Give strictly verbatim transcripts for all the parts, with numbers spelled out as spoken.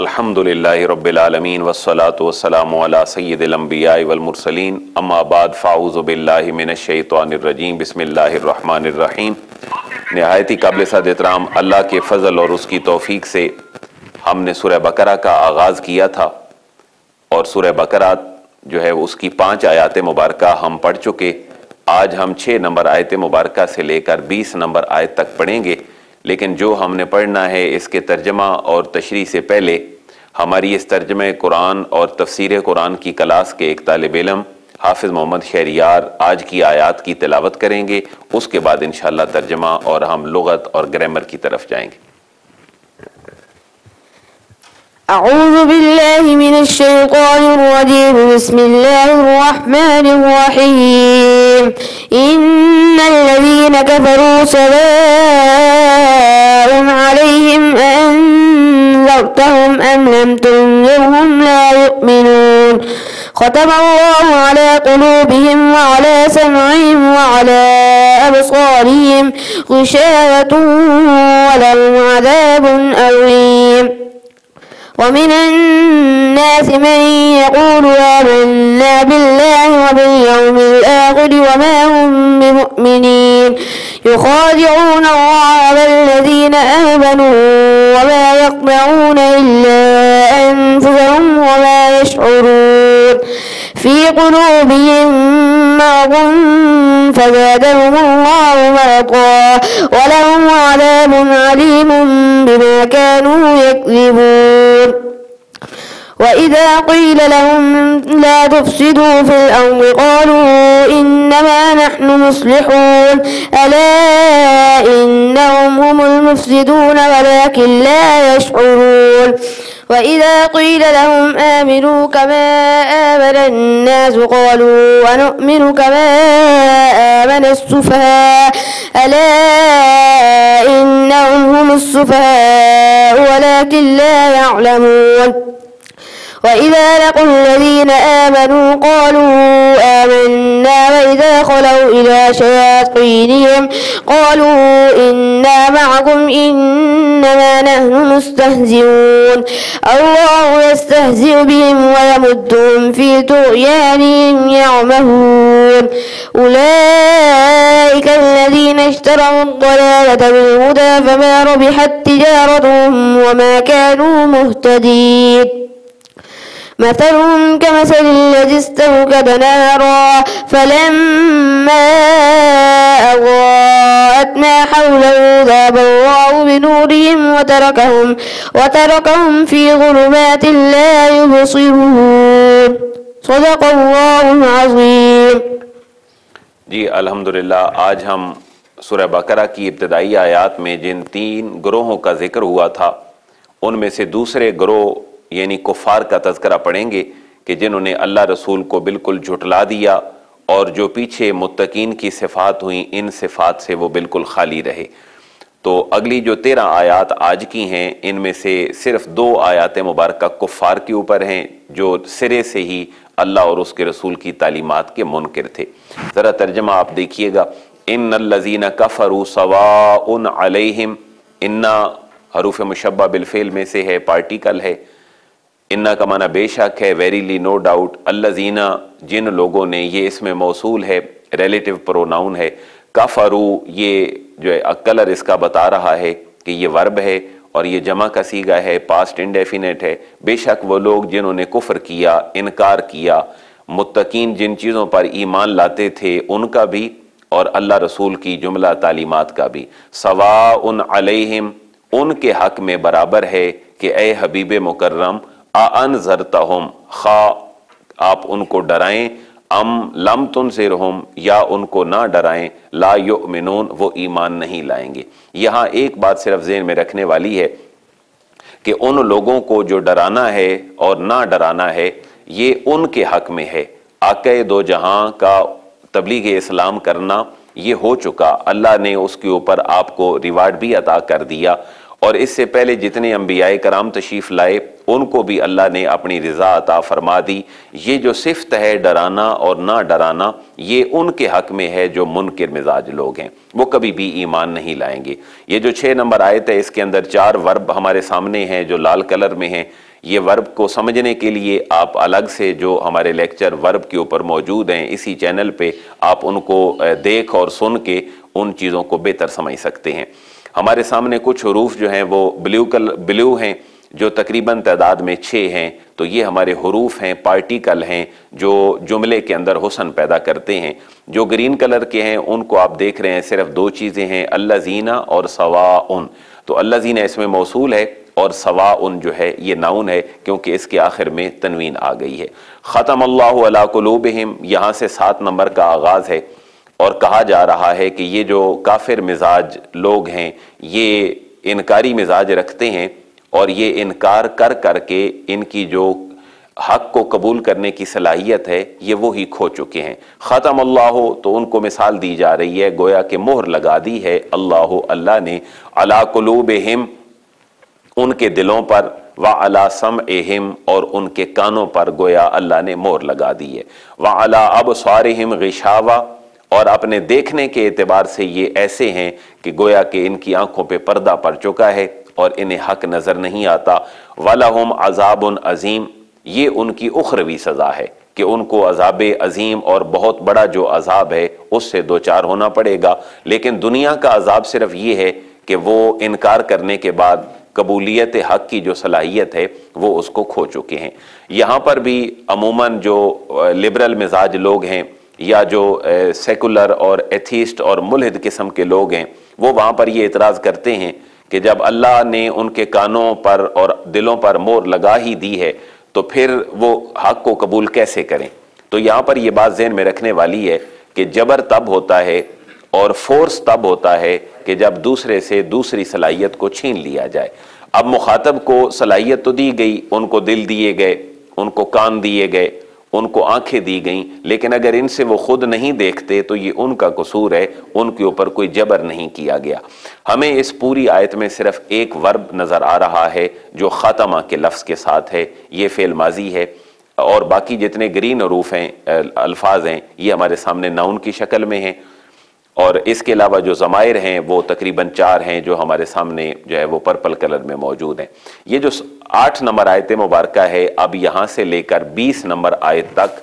الحمدللہ رب العالمین والصلاة والسلام علی سید الانبیاء والمرسلین اما بعد فاعوذ باللہ من الشیطان الرجیم بسم اللہ الرحمن الرحیم۔ نہایت ہی قابل صد احترام اللہ کے فضل اور اس کی توفیق سے ہم نے سورہ بقرہ کا آغاز کیا تھا، اور سورہ بقرہ جو ہے اس کی پانچ آیات مبارکہ ہم پڑھ چکے۔ آج ہم چھ نمبر آیت مبارکہ سے لے کر بیس نمبر آیت تک پڑھیں گے، لیکن جو ہم نے پڑھنا ہے اس کے ترجمہ اور تشریح سے پہلے ہماری اس ترجمہ قرآن اور تفسیر قرآن کی کلاس کے ایک طالب علم حافظ محمد شہریار آج کی آیات کی تلاوت کریں گے، اس کے بعد انشاءاللہ ترجمہ اور ہم لغت اور گرامر کی طرف جائیں گے۔ اعوذ باللہ من الشیطان الرجیم بسم اللہ الرحمن الرحیم ان الذین کفروا سواء علیہم انذرتهم ام لم تنذرهم لا یؤمنون ختم اللہ على قلوبهم وعلى سمعهم وعلى ابصارهم غشاوة ولهم عذاب أليم ومن الناس من يقول آمنا بالله وباليوم الآخر وما هم بمؤمنين يخادعون الله والذين آمنوا وما يخدعون إلا أنفسهم وما يشعرون في قلوبهم مرض فزادهم الله مرضا ولهم عذاب عليم بما كانوا يكذبون وإذا قيل لهم لا تفسدوا في الأرض قالوا إنما نحن مصلحون ألا إنهم هم المفسدون ولكن لا يشعرون وإذا قيل لهم آمنوا كما آمن الناس قالوا ونؤمن كما آمن السفهاء ألا إنهم هم السفهاء ولكن لا يعلمون وإذا لقوا الذين آمنوا قالوا آمنا وإذا خلوا إلى شياطينهم قالوا إنا معكم إنما نحن مستهزئون الله يستهزئ بهم ويمدهم في طغيانهم يعمهون أولئك الذين اشتروا الضلالة بالهدى فما ربحت تجارتهم وما كانوا مهتدين مثلهم كمثل الذي استوقد نارا فلما أضاءت ما حوله ذهب الله بنورهم وتركهم وتركهم في ظلمات لا يبصرون صدق اللہ العظیم۔ جی الحمدللہ آج ہم سورہ بقرہ کی ابتدائی آیات میں جن تین گروہوں کا ذکر ہوا تھا ان میں سے دوسرے گروہ یعنی کفار کا تذکرہ پڑھیں گے کہ جنہوں نے اللہ رسول کو بالکل جھٹلا دیا، اور جو پیچھے متقین کی صفات ہوئیں ان صفات سے وہ بالکل خالی رہے۔ تو اگلی جو تیرہ آیات آج کی ہیں ان میں سے صرف دو آیات مبارکہ کفار کے اوپر ہیں جو سرے سے ہی اللہ اور اس کے رسول کی تعلیمات کے منکر تھے۔ ذرا ترجمہ آپ دیکھیے گا، ان الذین کفروا سواء علیہم، انا حروف مشبہ بالفعل میں سے ہے، پارٹیکل ہے، انا کا معنی بے شک ہے، ویریلی نو ڈاؤٹ، الذین جن لوگوں نے، یہ اس میں موصول ہے، ریلیٹیو پروناؤن ہے، کفرو یہ جو ہے کلر اس کا بتا رہا ہے کہ یہ ورب ہے اور یہ جمع کا صیغہ ہے، پاسٹ انڈیفینٹ ہے، بے شک وہ لوگ جنہوں نے کفر کیا، انکار کیا، متقین جن چیزوں پر ایمان لاتے تھے ان کا بھی اور اللہ رسول کی جملہ تعلیمات کا بھی، سواء علیہم ان کے حق میں برابر ہے کہ اے حبیب مکرم اَأَنذَرْتَهُمْ خواہ آپ ان کو ڈرائیں، ام لم تنذرہم یا ان کو نہ ڈرائیں، لا یؤمنون وہ ایمان نہیں لائیں گے۔ یہاں ایک بات صرف ذہن میں رکھنے والی ہے کہ ان لوگوں کو جو ڈرانا ہے اور نہ ڈرانا ہے یہ ان کے حق میں ہے۔ آقا دو جہاں کا تبلیغ اسلام کرنا یہ ہو چکا، اللہ نے اس کے اوپر آپ کو ریوارڈ بھی عطا کر دیا، اور اس سے پہلے جتنے انبیاء کرام تشریف لائے ان کو بھی اللہ نے اپنی رضا عطا فرما دی۔ یہ جو صفت ہے ڈرانا اور نہ ڈرانا یہ ان کے حق میں ہے جو منکر مزاج لوگ ہیں، وہ کبھی بھی ایمان نہیں لائیں گے۔ یہ جو چھ نمبر آیت ہے اس کے اندر چار ورب ہمارے سامنے ہیں جو لال کلر میں ہیں، یہ ورب کو سمجھنے کے لیے آپ الگ سے جو ہمارے لیکچر ورب کے اوپر موجود ہیں اسی چینل پہ آپ ان کو دیکھ اور سن کے ان چیزوں کو بہتر سمجھ سکتے ہیں۔ ہمارے سامنے کچھ حروف جو ہیں وہ بلیو کل بلیو ہیں جو تقریباً تعداد میں چھ ہیں، تو یہ ہمارے حروف ہیں، پارٹیکل ہیں جو جملے کے اندر حسن پیدا کرتے ہیں۔ جو گرین کلر کے ہیں ان کو آپ دیکھ رہے ہیں، صرف دو چیزیں ہیں، الذین اور سواء۔ تو الذین اس میں موصول ہے اور سواء جو ہے یہ ناؤن ہے کیونکہ اس کے آخر میں تنوین آ گئی ہے۔ ختم اللہ علی قلوبہم، یہاں سے سات نمبر کا آغاز ہے اور کہا جا رہا ہے کہ یہ جو کافر مزاج لوگ ہیں یہ انکاری مزاج رکھتے ہیں اور یہ انکار کر کر کے ان کی جو حق کو قبول کرنے کی صلاحیت ہے یہ وہی کھو چکے ہیں۔ ختم اللہ، تو ان کو مثال دی جا رہی ہے گویا کہ مہر لگا دی ہے اللہ اللہ نے علی قلوبہم ان کے دلوں پر، وعلی سمعہم اور ان کے کانوں پر گویا اللہ نے مہر لگا دی ہے، وعلی ابصارہم غشاوہ اور اپنے دیکھنے کے اعتبار سے یہ ایسے ہیں کہ گویا کہ ان کی آنکھوں پہ پردہ پڑ چکا ہے اور انہیں حق نظر نہیں آتا، وَلَهُمْ عَذَابٌ عَظِيمٌ، یہ ان کی اخروی سزا ہے کہ ان کو عذاب عظیم اور بہت بڑا جو عذاب ہے اس سے دوچار ہونا پڑے گا۔ لیکن دنیا کا عذاب صرف یہ ہے کہ وہ انکار کرنے کے بعد قبولیت حق کی جو صلاحیت ہے وہ اس کو کھو چکے ہیں۔ یہاں پر بھی عموماً جو لبرل مزاج لوگ ہیں یا جو سیکولر اور ایتھیسٹ اور ملحد قسم کے لوگ ہیں وہ وہاں پر یہ اعتراض کرتے ہیں کہ جب اللہ نے ان کے کانوں پر اور دلوں پر مہر لگا ہی دی ہے تو پھر وہ حق کو قبول کیسے کریں۔ تو یہاں پر یہ بات ذہن میں رکھنے والی ہے کہ جبر تب ہوتا ہے اور فورس تب ہوتا ہے کہ جب دوسرے سے دوسری صلاحیت کو چھین لیا جائے۔ اب مخاطب کو صلاحیت تو دی گئی، ان کو دل دیے گئے، ان کو کان دیے گئے، ان کو آنکھیں دی گئیں، لیکن اگر ان سے وہ خود نہیں دیکھتے تو یہ ان کا قصور ہے، ان کے اوپر کوئی جبر نہیں کیا گیا۔ ہمیں اس پوری آیت میں صرف ایک ورب نظر آ رہا ہے جو خاتمہ کے لفظ کے ساتھ ہے، یہ فعل ماضی ہے، اور باقی جتنے گرین حروف ہیں الفاظ ہیں یہ ہمارے سامنے ناؤن کی شکل میں ہیں، اور اس کے علاوہ جو ضمائر ہیں وہ تقریباً چار ہیں جو ہمارے سامنے جو ہے وہ پرپل کلر میں موجود ہیں۔ یہ جو آٹھ نمبر آیت مبارکہ ہے اب یہاں سے لے کر بیس نمبر آیت تک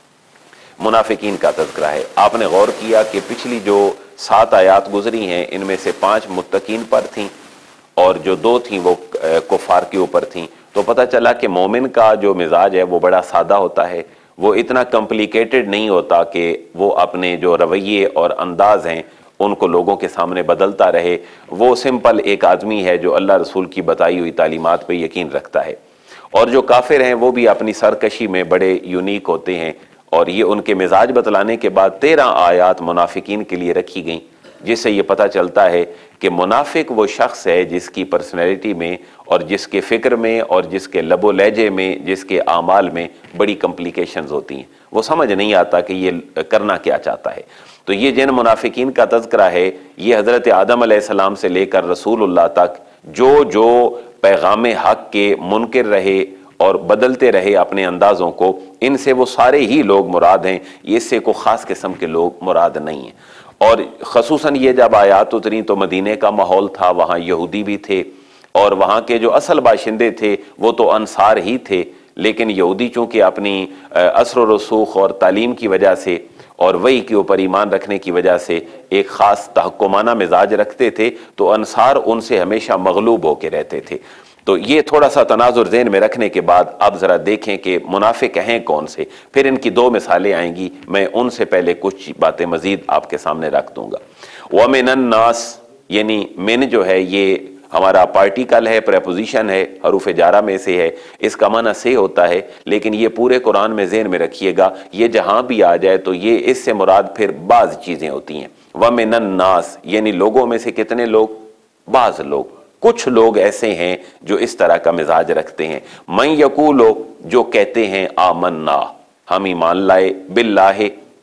منافقین کا تذکرہ ہے۔ آپ نے غور کیا کہ پچھلی جو سات آیات گزری ہیں ان میں سے پانچ متقین پر تھیں اور جو دو تھیں وہ کفار کے اوپر تھیں، تو پتہ چلا کہ مومن کا جو مزاج ہے وہ بڑا سادہ ہوتا ہے، وہ اتنا کمپلیکیٹڈ نہیں ہوتا کہ وہ اپنے جو رویے اور انداز ہیں ان کو لوگوں کے سامنے بدلتا رہے۔ وہ سمپل ایک آدمی ہے جو اللہ رسول کی بتائی ہوئی تعلیمات پہ یقین رکھتا ہے، اور جو کافر ہیں وہ بھی اپنی سرکشی میں بڑے یونیک ہوتے ہیں، اور یہ ان کے مزاج بتلانے کے بعد تیرہ آیات منافقین کے لیے رکھی گئیں، جس سے یہ پتہ چلتا ہے کہ منافق وہ شخص ہے جس کی پرسنالٹی میں اور جس کے فکر میں اور جس کے لب و لہجے میں، جس کے اعمال میں بڑی کمپلیکیشنز ہوتی ہیں، وہ سمجھ نہیں آتا کہ یہ کرنا کیا چاہتا ہے۔ تو یہ جن منافقین کا تذکرہ ہے یہ حضرت آدم علیہ السلام سے لے کر رسول اللہ تک جو جو پیغام حق کے منکر رہے اور بدلتے رہے اپنے اندازوں کو، ان سے وہ سارے ہی لوگ مراد ہیں، اس سے کوئی خاص قسم کے لوگ مراد نہیں ہیں۔ اور خصوصاً یہ جب آیات اتری تو مدینے کا ماحول تھا، وہاں یہودی بھی تھے اور وہاں کے جو اصل باشندے تھے وہ تو انصار ہی تھے، لیکن یہودی چونکہ اپنی اثر و رسوخ اور تعلیم کی وجہ سے اور وحی کے اوپر ایمان رکھنے کی وجہ سے ایک خاص تحکمانہ مزاج رکھتے تھے، تو انصار ان سے ہمیشہ مغلوب ہو کے رہتے تھے۔ تو یہ تھوڑا سا تناظر ذہن میں رکھنے کے بعد اب ذرا دیکھیں کہ منافق ہیں کون سے، پھر ان کی دو مثالیں آئیں گی، میں ان سے پہلے کچھ باتیں مزید آپ کے سامنے رکھ دوں گا۔ وَمِنَ النَّاسِ، یعنی من جو ہے یہ ہمارا پارٹیکل ہے، پریپوزیشن ہے، حروف جارہ میں سے ہے، اس کا معنی سے ہوتا ہے، لیکن یہ پورے قرآن میں ذہن میں رکھیے گا یہ جہاں بھی آ جائے تو یہ اس سے مراد پھر بعض چیزیں ہوتی ہیں۔ وَمِنَ النَّاسِ یعنی لوگوں میں سے کتنے لوگ؟ بعض لوگ، کچھ لوگ ایسے ہیں جو اس طرح کا مزاج رکھتے ہیں۔ مَن یقولو جو کہتے ہیں آمنا ہم ایمان لائے، باللہ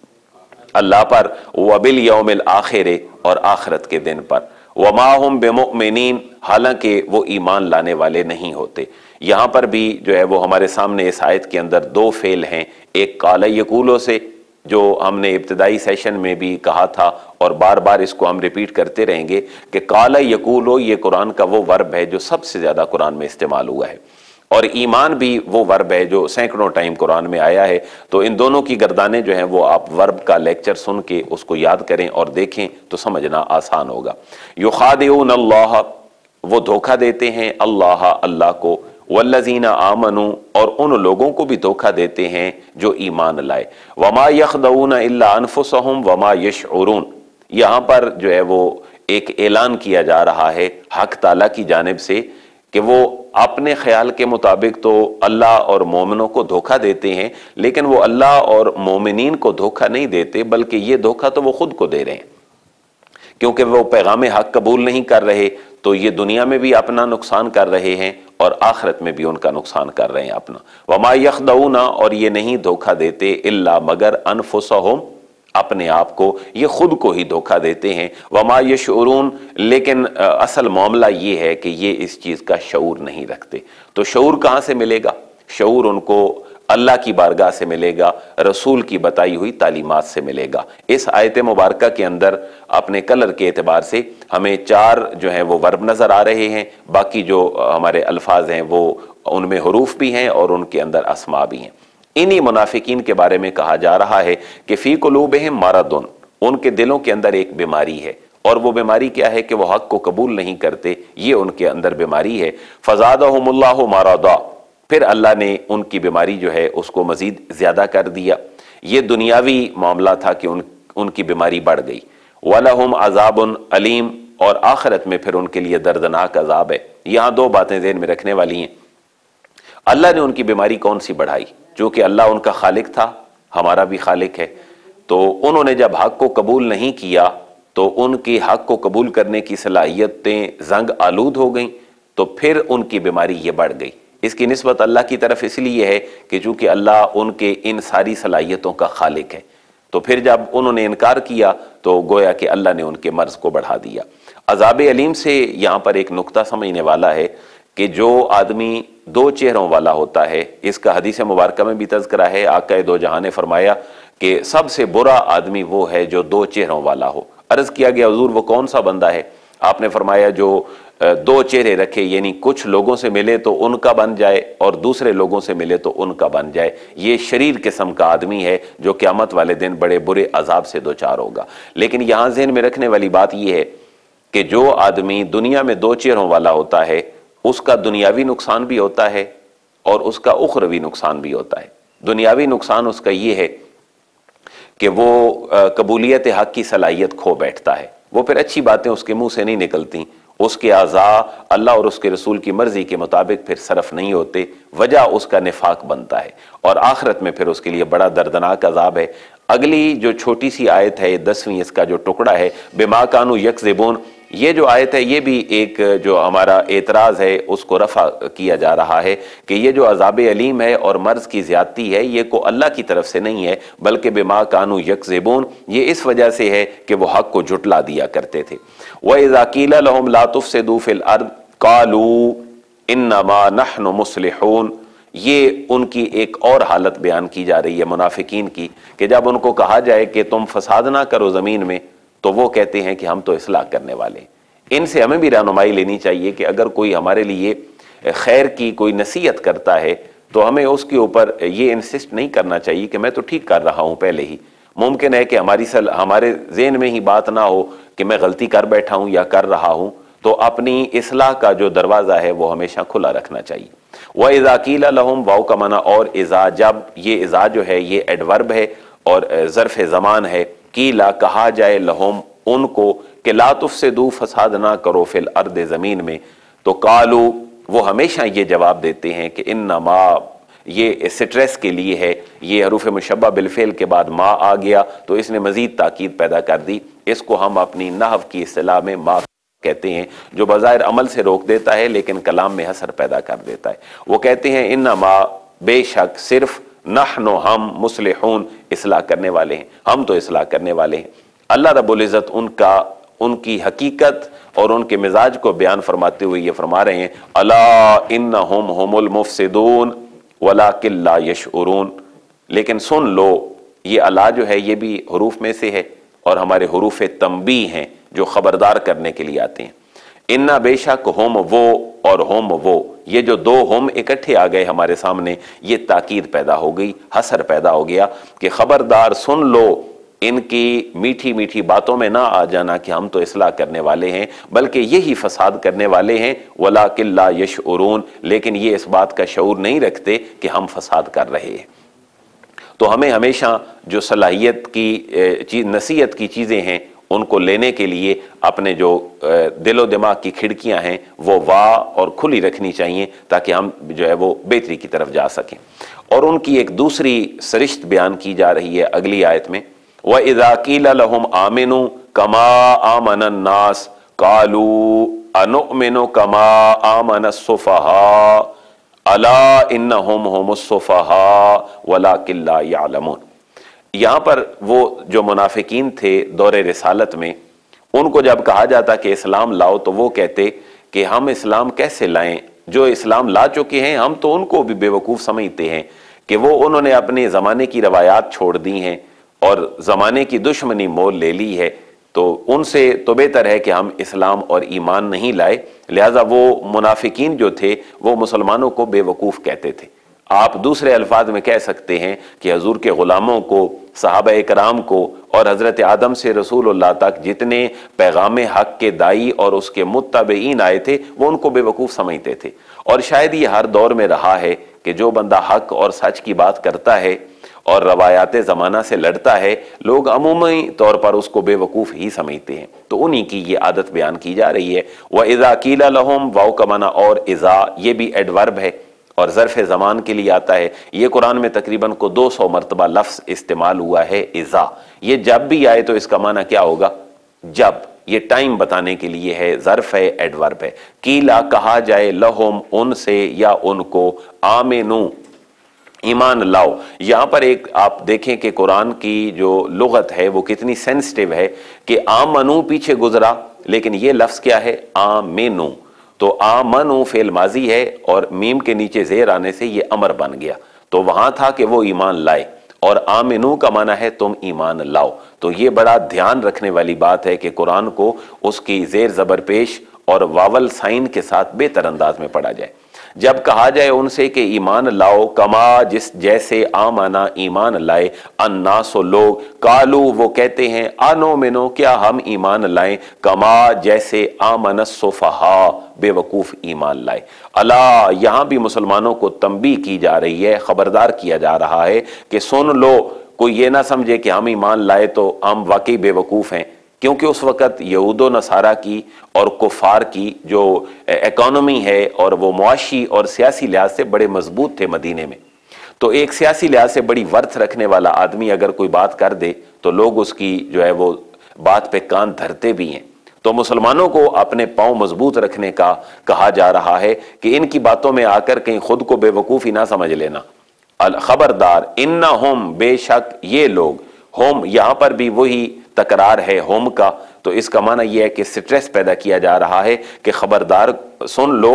اللہ پر، وبالیوم الآخر اور آخرت کے دن پر، وما ہم بمؤمنین حالانکہ وہ ایمان لانے والے نہیں ہوتے۔ یہاں پر بھی جو ہے وہ ہمارے سامنے اس آیت کے اندر دو فعل ہیں، ایک قال یقولو سے جو ہم نے ابتدائی سیشن میں بھی کہا تھا اور بار بار اس کو ہم ریپیٹ کرتے رہیں گے کہ قال یقولو یہ قرآن کا وہ ورب ہے جو سب سے زیادہ قرآن میں استعمال ہوا ہے، اور ایمان بھی وہ ورب ہے جو سینکڑوں ٹائم قرآن میں آیا ہے. تو ان دونوں کی گردانیں جو ہیں وہ آپ ورب کا لیکچر سن کے اس کو یاد کریں اور دیکھیں تو سمجھنا آسان ہوگا. یخادعون اللہ، وہ دھوکہ دیتے ہیں اللہ اللہ کو، والذین آمنوا، اور ان لوگوں کو بھی دھوکہ دیتے ہیں جو ایمان لائے. وما یخدعون الا انفسهم وما یشعرون، یہاں پر جو ہے وہ ایک اعلان کیا جا رہا ہے حق تعالیٰ کی جانب سے کہ وہ اپنے خیال کے مطابق تو اللہ اور مومنوں کو دھوکہ دیتے ہیں، لیکن وہ اللہ اور مومنین کو دھوکہ نہیں دیتے، بلکہ یہ دھوکہ تو وہ خود کو دے رہے ہیں، کیونکہ وہ پیغام حق قبول نہیں کر رہے تو یہ دنیا میں بھی اپنا نقصان کر رہے ہیں اور آخرت میں بھی ان کا نقصان کر رہے ہیں اپنا. وما یخدعون، اور یہ نہیں دھوکہ دیتے الا مگر انفسہم، اپنے آپ کو، یہ خود کو ہی دھوکہ دیتے ہیں. وما یشعرون، لیکن اصل معاملہ یہ ہے کہ یہ اس چیز کا شعور نہیں رکھتے. تو شعور کہاں سے ملے گا؟ شعور ان کو اللہ کی بارگاہ سے ملے گا، رسول کی بتائی ہوئی تعلیمات سے ملے گا. اس آیت مبارکہ کے اندر اپنے کلر کے اعتبار سے ہمیں چار جو ہیں وہ ورب نظر آ رہے ہیں، باقی جو ہمارے الفاظ ہیں وہ ان میں حروف بھی ہیں اور ان کے اندر اسماء بھی ہیں. انہی منافقین کے بارے میں کہا جا رہا ہے کہ فی قلوبہم مرض، ان کے دلوں کے اندر ایک بیماری ہے، اور وہ بیماری کیا ہے کہ وہ حق کو قبول نہیں کرتے، یہ ان کے اندر بیماری ہے. فزادہم اللہ مرضا، پھر اللہ نے ان کی بیماری جو ہے اس کو مزید زیادہ کر دیا. یہ دنیاوی معاملہ تھا کہ ان ان کی بیماری بڑھ گئی. وَلَهُمْ عَذَابٌ علیم، اور آخرت میں پھر ان کے لیے دردناک عذاب ہے. یہاں دو باتیں ذہن میں رکھنے والی ہیں. اللہ نے ان کی بیماری کون سی بڑھائی؟ چونکہ اللہ ان کا خالق تھا، ہمارا بھی خالق ہے، تو انہوں نے جب حق کو قبول نہیں کیا تو ان کی حق کو قبول کرنے کی صلاحیتیں زنگ آلود ہو گئیں، تو پھر ان کی بیماری یہ بڑھ گئی. اس کی نسبت اللہ کی طرف اس لیے ہے کہ چونکہ اللہ ان کے ان ساری صلاحیتوں کا خالق ہے، تو پھر جب انہوں نے انکار کیا تو گویا کہ اللہ نے ان کے مرض کو بڑھا دیا. عذاب علیم سے یہاں پر ایک نقطہ سمجھنے والا ہے کہ جو آدمی دو چہروں والا ہوتا ہے، اس کا حدیث مبارکہ میں بھی تذکرہ ہے. آقا دو جہاں نے فرمایا کہ سب سے برا آدمی وہ ہے جو دو چہروں والا ہو. عرض کیا گیا حضور وہ کون سا بندہ ہے؟ آپ نے فرمایا جو دو چہرے رکھے، یعنی کچھ لوگوں سے ملے تو ان کا بن جائے اور دوسرے لوگوں سے ملے تو ان کا بن جائے. یہ شریر قسم کا آدمی ہے جو قیامت والے دن بڑے برے عذاب سے دوچار ہوگا. لیکن یہاں ذہن میں رکھنے والی بات یہ ہے کہ جو آدمی دنیا میں دو چہروں والا ہوتا ہے اس کا دنیاوی نقصان بھی ہوتا ہے اور اس کا اخروی نقصان بھی ہوتا ہے. دنیاوی نقصان اس کا یہ ہے کہ وہ قبولیت حق کی صلاحیت کھو بیٹھتا ہے، وہ پھر اچھی باتیں اس کے منہ سے نہیں نکلتی، اس کے اعضاء اللہ اور اس کے رسول کی مرضی کے مطابق پھر صرف نہیں ہوتے، وجہ اس کا نفاق بنتا ہے، اور آخرت میں پھر اس کے لیے بڑا دردناک عذاب ہے. اگلی جو چھوٹی سی آیت ہے، دسویں اس کا جو ٹکڑا ہے، بما کانوا یکذبون، یہ جو آیت ہے یہ بھی ایک جو ہمارا اعتراض ہے اس کو رفع کیا جا رہا ہے کہ یہ جو عذاب علیم ہے اور مرض کی زیادتی ہے یہ کو اللہ کی طرف سے نہیں ہے، بلکہ بما کانوا یکذبون، یہ اس وجہ سے ہے کہ وہ حق کو جھٹلا دیا کرتے تھے. وَإِذَا قِيلَ لَهُمْ لَا تُفْسِدُوا فِي الْأَرْضِ قَالُوا إِنَّمَا نَحْنُ مُصْلِحُونَ. یہ ان کی ایک اور حالت بیان کی جا رہی ہے منافقین کی کہ جب ان کو کہا جائے کہ تم فساد نہ کرو زمین میں تو وہ کہتے ہیں کہ ہم تو اصلاح کرنے والے ہیں. ان سے ہمیں بھی رہنمائی لینی چاہیے کہ اگر کوئی ہمارے لیے خیر کی کوئی نصیحت کرتا ہے تو ہمیں اس کے اوپر یہ انسسٹ نہیں کرنا چاہیے کہ میں تو ٹھیک کر رہا ہوں پہلے ہی. ممکن ہے کہ ہماری سل ہمارے ذہن میں ہی بات نہ ہو کہ میں غلطی کر بیٹھا ہوں یا کر رہا ہوں، تو اپنی اصلاح کا جو دروازہ ہے وہ ہمیشہ کھلا رکھنا چاہیے. وَإِذَا قِيلَ لَهُمْ، واو کا معنی اور اذا، جب، یہ اذا جو ہے یہ ایڈورب ہے اور ظرف زمان ہے. قیلا کہا جائے لہم ان کو کہ لا تفسدوا فساد نہ کرو فی الارض زمین میں، تو قالو وہ ہمیشہ یہ جواب دیتے ہیں کہ انما، یہ سٹریس کے لیے ہے، یہ حروف مشبہ بالفعل کے بعد ما آ گیا تو اس نے مزید تاکید پیدا کر دی. اس کو ہم اپنی نحو کی اصطلاح میں ما کہتے ہیں، جو بظاہر عمل سے روک دیتا ہے لیکن کلام میں حسر پیدا کر دیتا ہے. وہ کہتے ہیں انما، بے شک، صرف، نحن، ہم، مصلحون، اصلاح کرنے والے ہیں، ہم تو اصلاح کرنے والے ہیں. اللہ رب العزت ان کا ان کی حقیقت اور ان کے مزاج کو بیان فرماتے ہوئے یہ فرما رہے ہیں الا انہم هم المفسدون ولکن لا یشعرون. لیکن سن لو، یہ الا جو ہے یہ بھی حروف میں سے ہے اور ہمارے حروف تنبیہ ہیں جو خبردار کرنے کے لیے آتے ہیں. انا، بے شک، ہم وہ اور ہم وہ، یہ جو دو ہم اکٹھے آ گئے ہمارے سامنے، یہ تاکید پیدا ہو گئی، حسر پیدا ہو گیا کہ خبردار سن لو، ان کی میٹھی میٹھی باتوں میں نہ آ جانا کہ ہم تو اصلاح کرنے والے ہیں، بلکہ یہی فساد کرنے والے ہیں، وَلَٰكِن لَا يَشْعُرُونَ، لیکن یہ اس بات کا شعور نہیں رکھتے کہ ہم فساد کر رہے ہیں۔ تو ہمیں ہمیشہ جو صلاحیت کی چیز نصیحت کی چیزیں ہیں ان کو لینے کے لیے اپنے جو دل و دماغ کی کھڑکیاں ہیں وہ واہ اور کھلی رکھنی چاہیے، تاکہ ہم جو ہے وہ بہتری کی طرف جا سکیں۔ اور ان کی ایک دوسری سرشت بیان کی جا رہی ہے اگلی آیت میں، وَإِذَا قِيلَ لَهُمْ آمِنُوا كَمَا آمَنَ النَّاسُ قَالُوا أَنُؤْمِنُ كَمَا آمَنَ السُّفَهَاءُ أَلَا إِنَّهُمْ هُمُ السُّفَهَاءُ وَلَٰكِن لَا يَعْلَمُونَ۔ یہاں پر وہ جو منافقین تھے دور رسالت میں، ان کو جب کہا جاتا کہ اسلام لاؤ تو وہ کہتے کہ ہم اسلام کیسے لائیں، جو اسلام لا چکے ہیں ہم تو ان کو بھی بے وقوف سمجھتے ہیں کہ وہ انہوں نے اپنے زمانے کی روایات چھوڑ دی ہیں اور زمانے کی دشمنی مول لے لی ہے، تو ان سے تو بہتر ہے کہ ہم اسلام اور ایمان نہیں لائے۔ لہٰذا وہ منافقین جو تھے وہ مسلمانوں کو بے وقوف کہتے تھے۔ آپ دوسرے الفاظ میں کہہ سکتے ہیں کہ حضور کے غلاموں کو، صحابہ اکرام کو اور حضرت آدم سے رسول اللہ تک جتنے پیغام حق کے دائی اور اس کے متبعین آئے تھے وہ ان کو بے وقوف سمجھتے تھے۔ اور شاید یہ ہر دور میں رہا ہے کہ جو بندہ حق اور سچ کی بات کرتا ہے اور روایات زمانہ سے لڑتا ہے، لوگ عمومی طور پر اس کو بے وقوف ہی سمجھتے ہیں۔ تو انہی کی یہ عادت بیان کی جا رہی ہے۔ وَإِذَا قِيلَ لَهُمْ، واو کا معنی اور اذا، یہ بھی ایڈورب ہے اور ظرف زمان کے لیے آتا ہے۔ یہ قرآن میں تقریباً کو دو سو مرتبہ لفظ استعمال ہوا ہے اذا، یہ جب بھی آئے تو اس کا معنی کیا ہوگا؟ جب، یہ ٹائم بتانے کے لیے ہے، ظرف ہے، ایڈورب ہے۔ قیلا کہا جائے، لہم ان سے یا ان کو، آمنو ایمان لاؤ۔ یہاں پر ایک آپ دیکھیں کہ قرآن کی جو لغت ہے وہ کتنی سینسٹیو ہے کہ آمنو پیچھے گزرا لیکن یہ لفظ کیا ہے؟ آمنو۔ تو آمنو فعل ماضی ہے اور میم کے نیچے زیر آنے سے یہ امر بن گیا، تو وہاں تھا کہ وہ ایمان لائے، اور آمنو کا معنی ہے تم ایمان لاؤ۔ تو یہ بڑا دھیان رکھنے والی بات ہے کہ قرآن کو اس کی زیر زبر پیش اور واول سائن کے ساتھ بہتر انداز میں پڑھا جائے۔ جب کہا جائے ان سے کہ ایمان لاؤ، کما جس جیسے آمنا ایمان لائے، الناس لوگ، کالو وہ کہتے ہیں، آنو منو کیا ہم ایمان لائیں، کما جیسے آمن السفہاء بے وقوف ایمان لائے۔ اللہ، یہاں بھی مسلمانوں کو تنبیہ کی جا رہی ہے، خبردار کیا جا رہا ہے کہ سن لو، کوئی یہ نہ سمجھے کہ ہم ایمان لائے تو ہم واقعی بے وقوف ہیں، کیونکہ اس وقت یہود و نصارہ کی اور کفار کی جو اکانومی ہے اور وہ معاشی اور سیاسی لحاظ سے بڑے مضبوط تھے مدینے میں، تو ایک سیاسی لحاظ سے بڑی ورث رکھنے والا آدمی اگر کوئی بات کر دے تو لوگ اس کی جو ہے وہ بات پہ کان دھرتے بھی ہیں۔ تو مسلمانوں کو اپنے پاؤں مضبوط رکھنے کا کہا جا رہا ہے کہ ان کی باتوں میں آ کر کہیں خود کو بے وقوف ہی نہ سمجھ لینا۔ خبردار، انہم بے شک یہ لوگ، ہم یہاں پر بھی وہی تکرار ہے ہوم کا، تو اس کا معنی یہ ہے کہ سٹریس پیدا کیا جا رہا ہے کہ خبردار سن لو،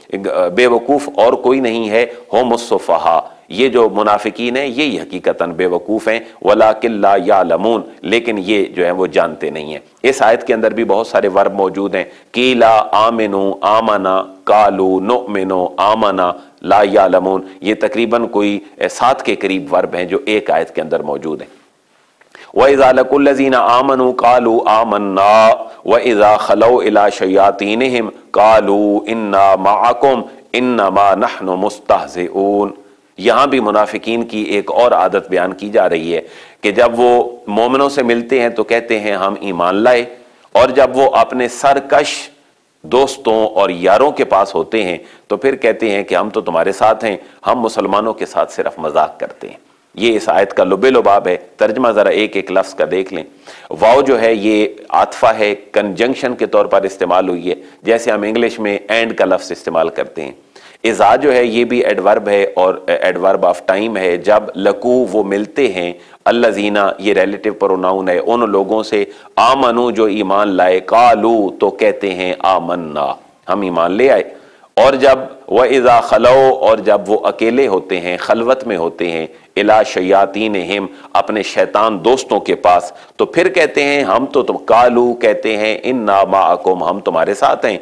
بے وقوف اور کوئی نہیں ہے، ہوم السفہاء، یہ جو منافقین ہیں یہی حقیقتاً بے وقوف ہیں، وَلَٰكِن لَا يَعْلَمُونَ، لیکن یہ جو ہے وہ جانتے نہیں ہیں۔ اس آیت کے اندر بھی بہت سارے ورب موجود ہیں، قیلا آمنو، آمنا، کالو، نؤمنو، آمنا، لا یعلمون، یہ تقریباً کوئی سات کے قریب ورب ہیں جو ایک آیت کے اندر موجود ہیں۔ وَإِذَا لَقُوا الَّذِينَ آمَنُوا قَالُوا آمَنَّا وَإِذَا خَلَوْا إِلَىٰ شَيَاطِينِهِمْ قَالُوا إِنَّا مَعَكُمْ إِنَّمَا نَحْنُ مُسْتَهْزِئُونَ۔ یہاں بھی منافقین کی ایک اور عادت بیان کی جا رہی ہے کہ جب وہ مومنوں سے ملتے ہیں تو کہتے ہیں ہم ایمان لائے، اور جب وہ اپنے سرکش دوستوں اور یاروں کے پاس ہوتے ہیں تو پھر کہتے ہیں کہ ہم تو تمہارے ساتھ ہیں، ہم مسلمانوں کے ساتھ صرف مذاق کرتے ہیں۔ یہ اس آیت کا لب لباب ہے۔ ترجمہ ذرا ایک ایک لفظ کا دیکھ لیں۔ واو جو ہے یہ عاطفہ ہے، کنجنکشن کے طور پر استعمال ہوئی ہے، جیسے ہم انگلش میں اینڈ کا لفظ استعمال کرتے ہیں۔ اذا جو ہے یہ بھی ایڈورب ہے اور ایڈورب آف ٹائم ہے، جب لقو وہ ملتے ہیں، الذین یہ ریلیٹیو پروناؤن ہے، ان لوگوں سے، آمنو جو ایمان لائے، قالو تو کہتے ہیں آمنا ہم ایمان لے آئے، اور جب وَإِذَا خَلَوْا اور جب وہ اکیلے ہوتے ہیں، خلوت میں ہوتے ہیں، اِلَىٰ شَيَاطِينِهِمْ اپنے شیطان دوستوں کے پاس، تو پھر کہتے ہیں ہم تو تم قالو کہتے ہیں اِنَّا مَعَكُمْ ہم تمہارے ساتھ ہیں،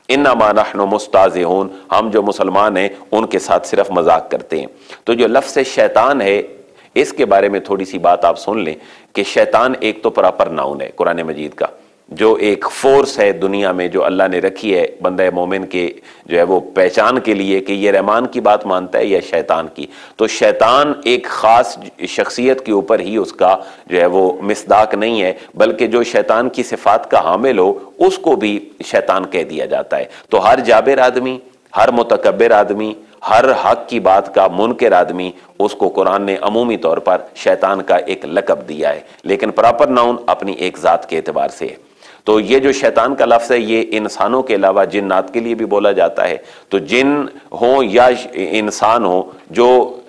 इन्नमा नहनु मुस्ताज़िऊन, हम जो मुसलमान हैं उनके साथ सिर्फ मजाक करते हैं। तो जो लफ्ज़ शैतान है इसके बारे में थोड़ी सी बात आप सुन लें कि शैतान एक तो प्रॉपर नाउन है कुरान मजीद का, जो एक फोर्स है दुनिया में जो अल्लाह ने रखी है बंदा मोमिन के जो है वो पहचान के लिए कि ये रहमान की बात मानता है या शैतान की। तो शैतान एक ख़ास शख्सियत के ऊपर ही उसका जो है वो मिसदाक नहीं है, बल्कि जो शैतान की सिफात का हामिल हो उसको भी शैतान कह दिया जाता है। तो हर जाबिर आदमी, हर मुतकब्बिर आदमी, हर हक की बात का मुनकर आदमी, उसको कुरान ने अमूमी तौर पर शैतान का एक लक़ब दिया है, लेकिन प्रॉपर नाउन अपनी एक ज़ात के एतबार से है। तो ये जो शैतान का लफ्ज़ है ये इंसानों के अलावा जिन्नात के लिए भी बोला जाता है। तो जिन हो या इंसान हो जो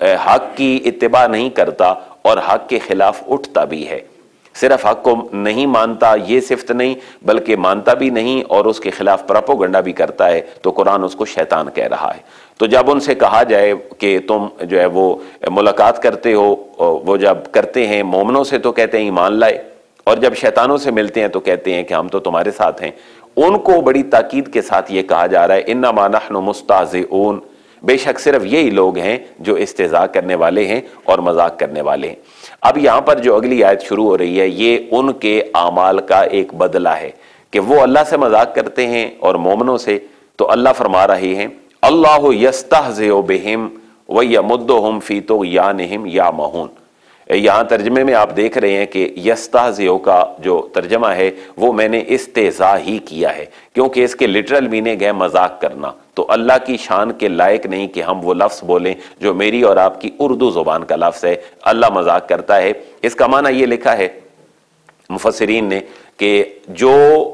हक की इत्तिबा नहीं करता और हक के खिलाफ उठता भी है, सिर्फ हक को नहीं मानता ये सिफ्त नहीं बल्कि मानता भी नहीं और उसके खिलाफ प्रोपेगेंडा भी करता है, तो कुरान उसको शैतान कह रहा है। तो जब उनसे कहा जाए कि तुम जो है वो मुलाकात करते हो, वो जब करते हैं मोमिनों से तो कहते हैं ईमान लाए, और जब शैतानों से मिलते हैं तो कहते हैं कि हम तो तुम्हारे साथ हैं। उनको बड़ी ताकीद के साथ ये कहा जा रहा है इन्नमा नहनु मुस्ताज़िऊन, बेशक सिर्फ यही लोग हैं जो इस्तेज़ा करने वाले हैं और मजाक करने वाले हैं। अब यहाँ पर जो अगली आयत शुरू हो रही है ये उनके आमाल का एक बदला है कि वो अल्लाह से मजाक करते हैं और मोमिनों से। तो अल्लाह फरमा रहे हैं अल्लाहु यस्तहज़िउ बिहिम व यमुद्दुहुम फी तुग़यानिहिम यामहून। यहाँ तर्जमे में आप देख रहे हैं कि यस्तहज़िउ का जो तर्जमा है वो मैंने इस्तेज़ा ही किया है, क्योंकि इसके लिटरल मीनिंग है मजाक करना। तो अल्लाह की शान के लायक नहीं कि हम वो लफ्ज़ बोलें जो मेरी और आपकी उर्दू ज़ुबान का लफ्ज़ है। अल्लाह मजाक करता है। इसका माना ये लिखा है मुफस्सिरीन ने कि जो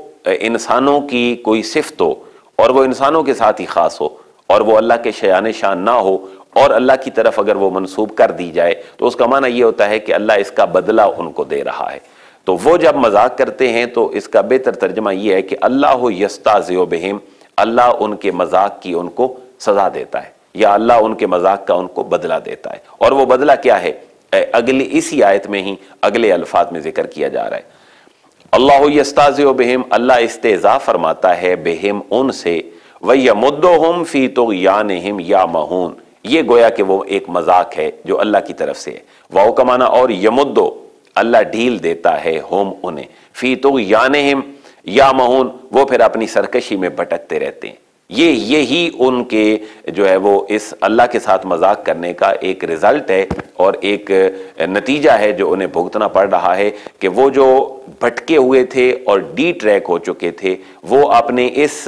इंसानों की कोई सिफ़त हो और वो इंसानों के साथ ही ख़ास हो और वो अल्लाह के शयान शान ना हो और अल्लाह की तरफ अगर वो मंसूब कर दी जाए तो उसका माना ये होता है कि अल्लाह इसका बदला उनको दे रहा है। तो वो जब मजाक करते हैं तो इसका बेहतर तर्जमा ये है कि अल्लाह यस्ताज़िउ बिहिम, अल्लाह उनके मजाक की उनको सजा देता है या अल्लाह उनके मजाक का उनको बदला देता है। और वो बदला क्या है अगली इसी आयत में ही अगले अल्फाज में जिक्र किया जा रहा है। अल्लाह यस्ताज़िउ बिहिम, अल्लाह इस्तेज़ा फरमाता है बिहिम उनसे, व यमुद्दुहुम फी तुग़यानिहिम यामहून, ये गोया कि वो एक मजाक है जो अल्लाह की तरफ से है। वाओ का माना और यमुद्दो, अल्लाह ढील देता है होम उन्हें, फी तुग़यानिहिम यामहून, वो फिर अपनी सरकशी में भटकते रहते हैं। ये यही उनके जो है वो इस अल्लाह के साथ मजाक करने का एक रिजल्ट है और एक नतीजा है जो उन्हें भुगतना पड़ रहा है कि वो जो भटके हुए थे और डी ट्रैक हो चुके थे वो अपने इस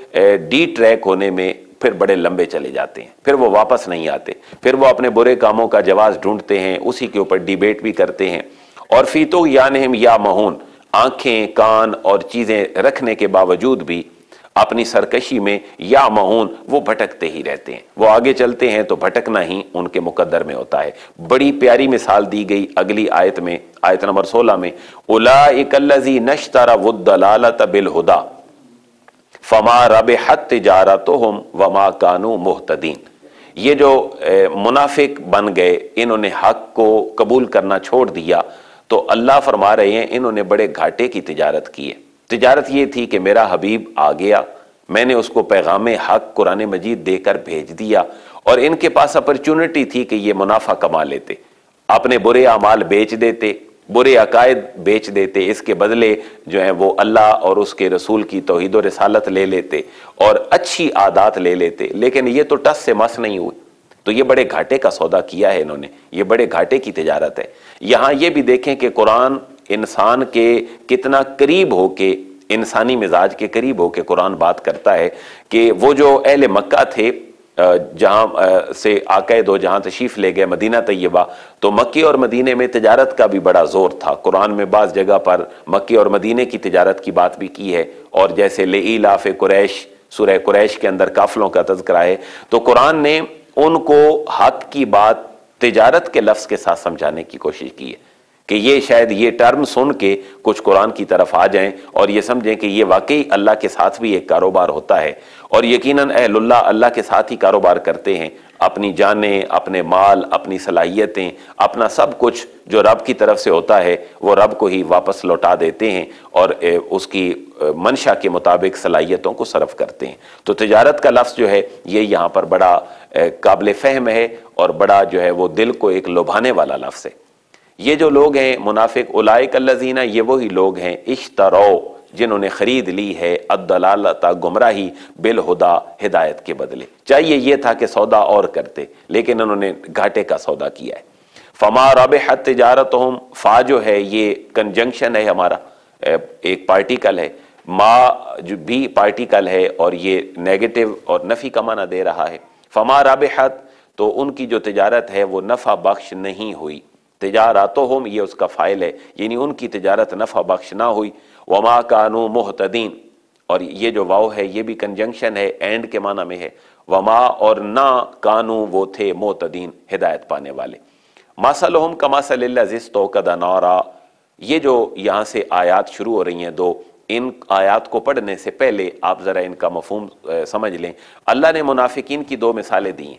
डी ट्रैक होने में फिर बड़े लंबे चले जाते हैं, फिर वो वापस नहीं आते, फिर वो अपने बुरे कामों का जवाब ढूंढते हैं, उसी के ऊपर डिबेट भी करते हैं। और फी तुग़यानिहिम यामहून, आंखें कान और चीज़ें रखने के बावजूद भी अपनी सरकशी में यामहून वो भटकते ही रहते हैं। वो आगे चलते हैं तो भटकना ही उनके मुकद्दर में होता है। बड़ी प्यारी मिसाल दी गई अगली आयत में, आयत नंबर सोलह में, उलाइकल्लज़ी नश्तरवुद्दलालत बिलहुदा फमा रबिहत तिजारतुहुम वमा कानू मुहतदीन। ये जो मुनाफिक बन गए, इन्होंने हक को कबूल करना छोड़ दिया, तो अल्लाह फरमा रहे हैं इन्होंने बड़े घाटे की तिजारत की है। तिजारत ये थी कि मेरा हबीब आ गया, मैंने उसको पैगाम हक कुरान मजीद देकर भेज दिया और इनके पास अपॉर्चुनिटी थी कि ये मुनाफा कमा लेते, अपने बुरे अमाल बेच देते, बुरे अकायद बेच देते, इसके बदले जो है वो अल्लाह और उसके रसूल की तौहीद और रिसालत ले लेते और अच्छी आदात ले लेते। लेकिन ये तो टस से मस नहीं हुए, तो ये बड़े घाटे का सौदा किया है इन्होंने, ये बड़े घाटे की तिजारत है। यहाँ ये भी देखें कि कुरान इंसान के कितना करीब होके, इंसानी मिजाज के करीब होके कुरान बात करता है कि वो जो अहले मक्का थे जहाँ से आक़ाए दो जहाँ तशरीफ़ ले गए मदीना तैयबा, तो मक्के और मदीने में तिजारत का भी बड़ा ज़ोर था। कुरान में बाज़ जगह पर मक्के और मदीने की तिजारत की बात भी की है, और जैसे लेईलाफ़ कुरैश सूरह कुरैश के अंदर काफ़िलों का तज़किरा है, तो कुरान ने उनको हक़ की बात तिजारत के लफ्ज़ के साथ समझाने की कोशिश की है कि ये शायद ये टर्म सुन के कुछ कुरान की तरफ आ जाएं और ये समझें कि ये वाकई अल्लाह के साथ भी एक कारोबार होता है और यकीनन अहलुल्लाह अल्लाह के साथ ही कारोबार करते हैं। اپنی جانیں، اپنے مال، اپنی صلاحیتیں، اپنا سب کچھ جو رب کی طرف سے ہوتا ہے وہ رب کو ہی واپس لوٹا دیتے ہیں اور اس کی منشا کے مطابق صلاحیتوں کو صرف کرتے ہیں۔ تو تجارت کا لفظ جو ہے یہ یہاں پر بڑا قابل فہم ہے اور بڑا جو ہے وہ دل کو ایک لبھانے والا لفظ ہے۔ یہ جو لوگ ہیں منافق، اولئک الذین، یہ وہی لوگ ہیں اشتروا، جنہوں نے خرید لی ہے الضلالۃ، گمراہی، بالہدا، ہدایت کے بدلے۔ چاہیے یہ تھا کہ سودا اور کرتے، لیکن انہوں نے گھاٹے کا سودا کیا ہے۔ فما ربحت تجارتہم، فا جو ہے یہ کنجنکشن ہے ہمارا، ایک پارٹیکل ہے، ما جو بھی پارٹیکل ہے اور یہ نیگیٹو اور نفی کا معنی دے رہا ہے۔ فما ربحت، تو ان کی جو تجارت ہے وہ نفع بخش نہیں ہوئی۔ تجارتہم یہ اس کا فاعل ہے، یعنی ان کی تجارت نفع بخش نہ ہوئی۔ وما کانوا مہتدین، اور یہ جو واو ہے یہ بھی کنجنکشن ہے، اینڈ کے معنی میں ہے۔ وما، اور نہ، کانوا وہ تھے، مہتدین ہدایت پانے والے۔ مثلہم کمثل الذی استوقد نارا، یہ جو یہاں سے آیات شروع ہو رہی ہیں دو، ان آیات کو پڑھنے سے پہلے آپ ذرا ان کا مفہوم سمجھ لیں۔ اللہ نے منافقین کی دو مثالیں دی ہیں۔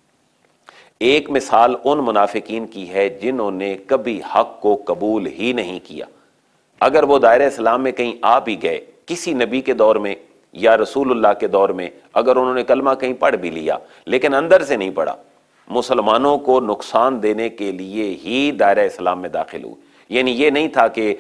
ایک مثال ان منافقین کی ہے جنہوں نے کبھی حق کو قبول ہی نہیں کیا۔ اگر وہ دائرہ اسلام میں کہیں آ بھی گئے، کسی نبی کے دور میں یا رسول اللہ کے دور میں، اگر انہوں نے کلمہ کہیں پڑھ بھی لیا لیکن اندر سے نہیں پڑھا، مسلمانوں کو نقصان دینے کے لیے ہی دائرہ اسلام میں داخل ہوئے۔ یعنی یہ نہیں تھا کہ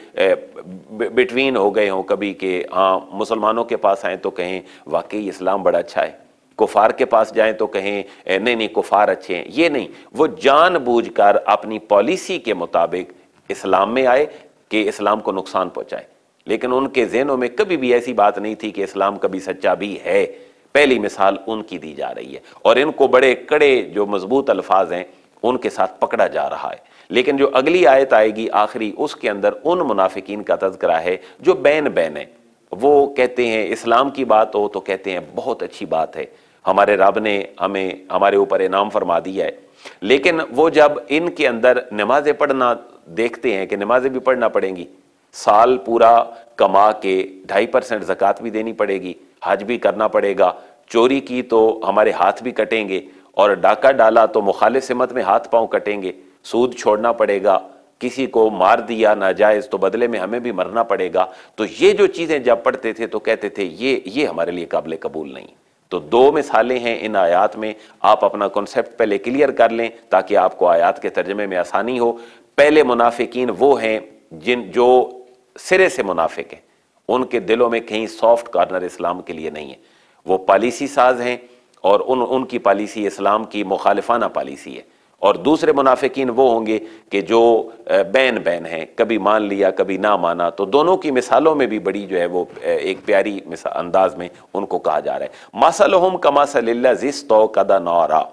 بٹوین ہو گئے ہوں کبھی کہ ہاں مسلمانوں کے پاس آئیں تو کہیں واقعی اسلام بڑا اچھا ہے، کفار کے پاس جائیں تو کہیں نہیں نہیں کفار اچھے ہیں۔ یہ نہیں، وہ جان بوجھ کر اپنی پالیسی کے مطابق اسلام میں آئے کہ اسلام کو نقصان پہنچائے، لیکن ان کے ذہنوں میں کبھی بھی ایسی بات نہیں تھی کہ اسلام کبھی سچا بھی ہے۔ پہلی مثال ان کی دی جا رہی ہے، اور ان کو بڑے کڑے جو مضبوط الفاظ ہیں ان کے ساتھ پکڑا جا رہا ہے۔ لیکن جو اگلی آیت آئے گی آخری، اس کے اندر ان منافقین کا تذکرہ ہے جو بین بین ہیں۔ وہ کہتے ہیں اسلام کی بات ہو تو کہتے ہیں بہت اچھی بات ہے، ہمارے رب نے ہمیں ہمارے اوپر انعام فرما دیا ہے، لیکن وہ جب ان کے اندر نمازیں پڑھنا دیکھتے ہیں کہ نمازیں بھی پڑھنا پڑیں گی، سال پورا کما کے ڈھائی پرسنٹ زکوٰۃ بھی دینی پڑے گی، حج بھی کرنا پڑے گا، چوری کی تو ہمارے ہاتھ بھی کٹیں گے، اور ڈاکہ ڈالا تو مخالف سمت میں ہاتھ پاؤں کٹیں گے، سود چھوڑنا پڑے گا، کسی کو مار دیا ناجائز تو بدلے میں ہمیں بھی مرنا پڑے گا۔ تو یہ جو چیزیں جب پڑھتے تھے تو کہتے تھے یہ یہ ہمارے لیے قابل قبول نہیں۔ تو دو مثالیں ہیں ان آیات میں، آپ اپنا کنسپٹ پہلے کلیئر کر لیں تاکہ آپ کو آیات کے ترجمے میں آسانی ہو۔ پہلے منافقین وہ ہیں جن جو سرے سے منافق ہیں، ان کے دلوں میں کہیں سافٹ کارنر اسلام کے لیے نہیں ہے، وہ پالیسی ساز ہیں اور ان ان کی پالیسی اسلام کی مخالفانہ پالیسی ہے۔ اور دوسرے منافقین وہ ہوں گے کہ جو بین بین ہیں، کبھی مان لیا کبھی نہ مانا۔ تو دونوں کی مثالوں میں بھی بڑی جو ہے وہ ایک پیاری انداز میں ان کو کہا جا رہا ہے۔ مثلہم کمثل الذی استوقد نارا،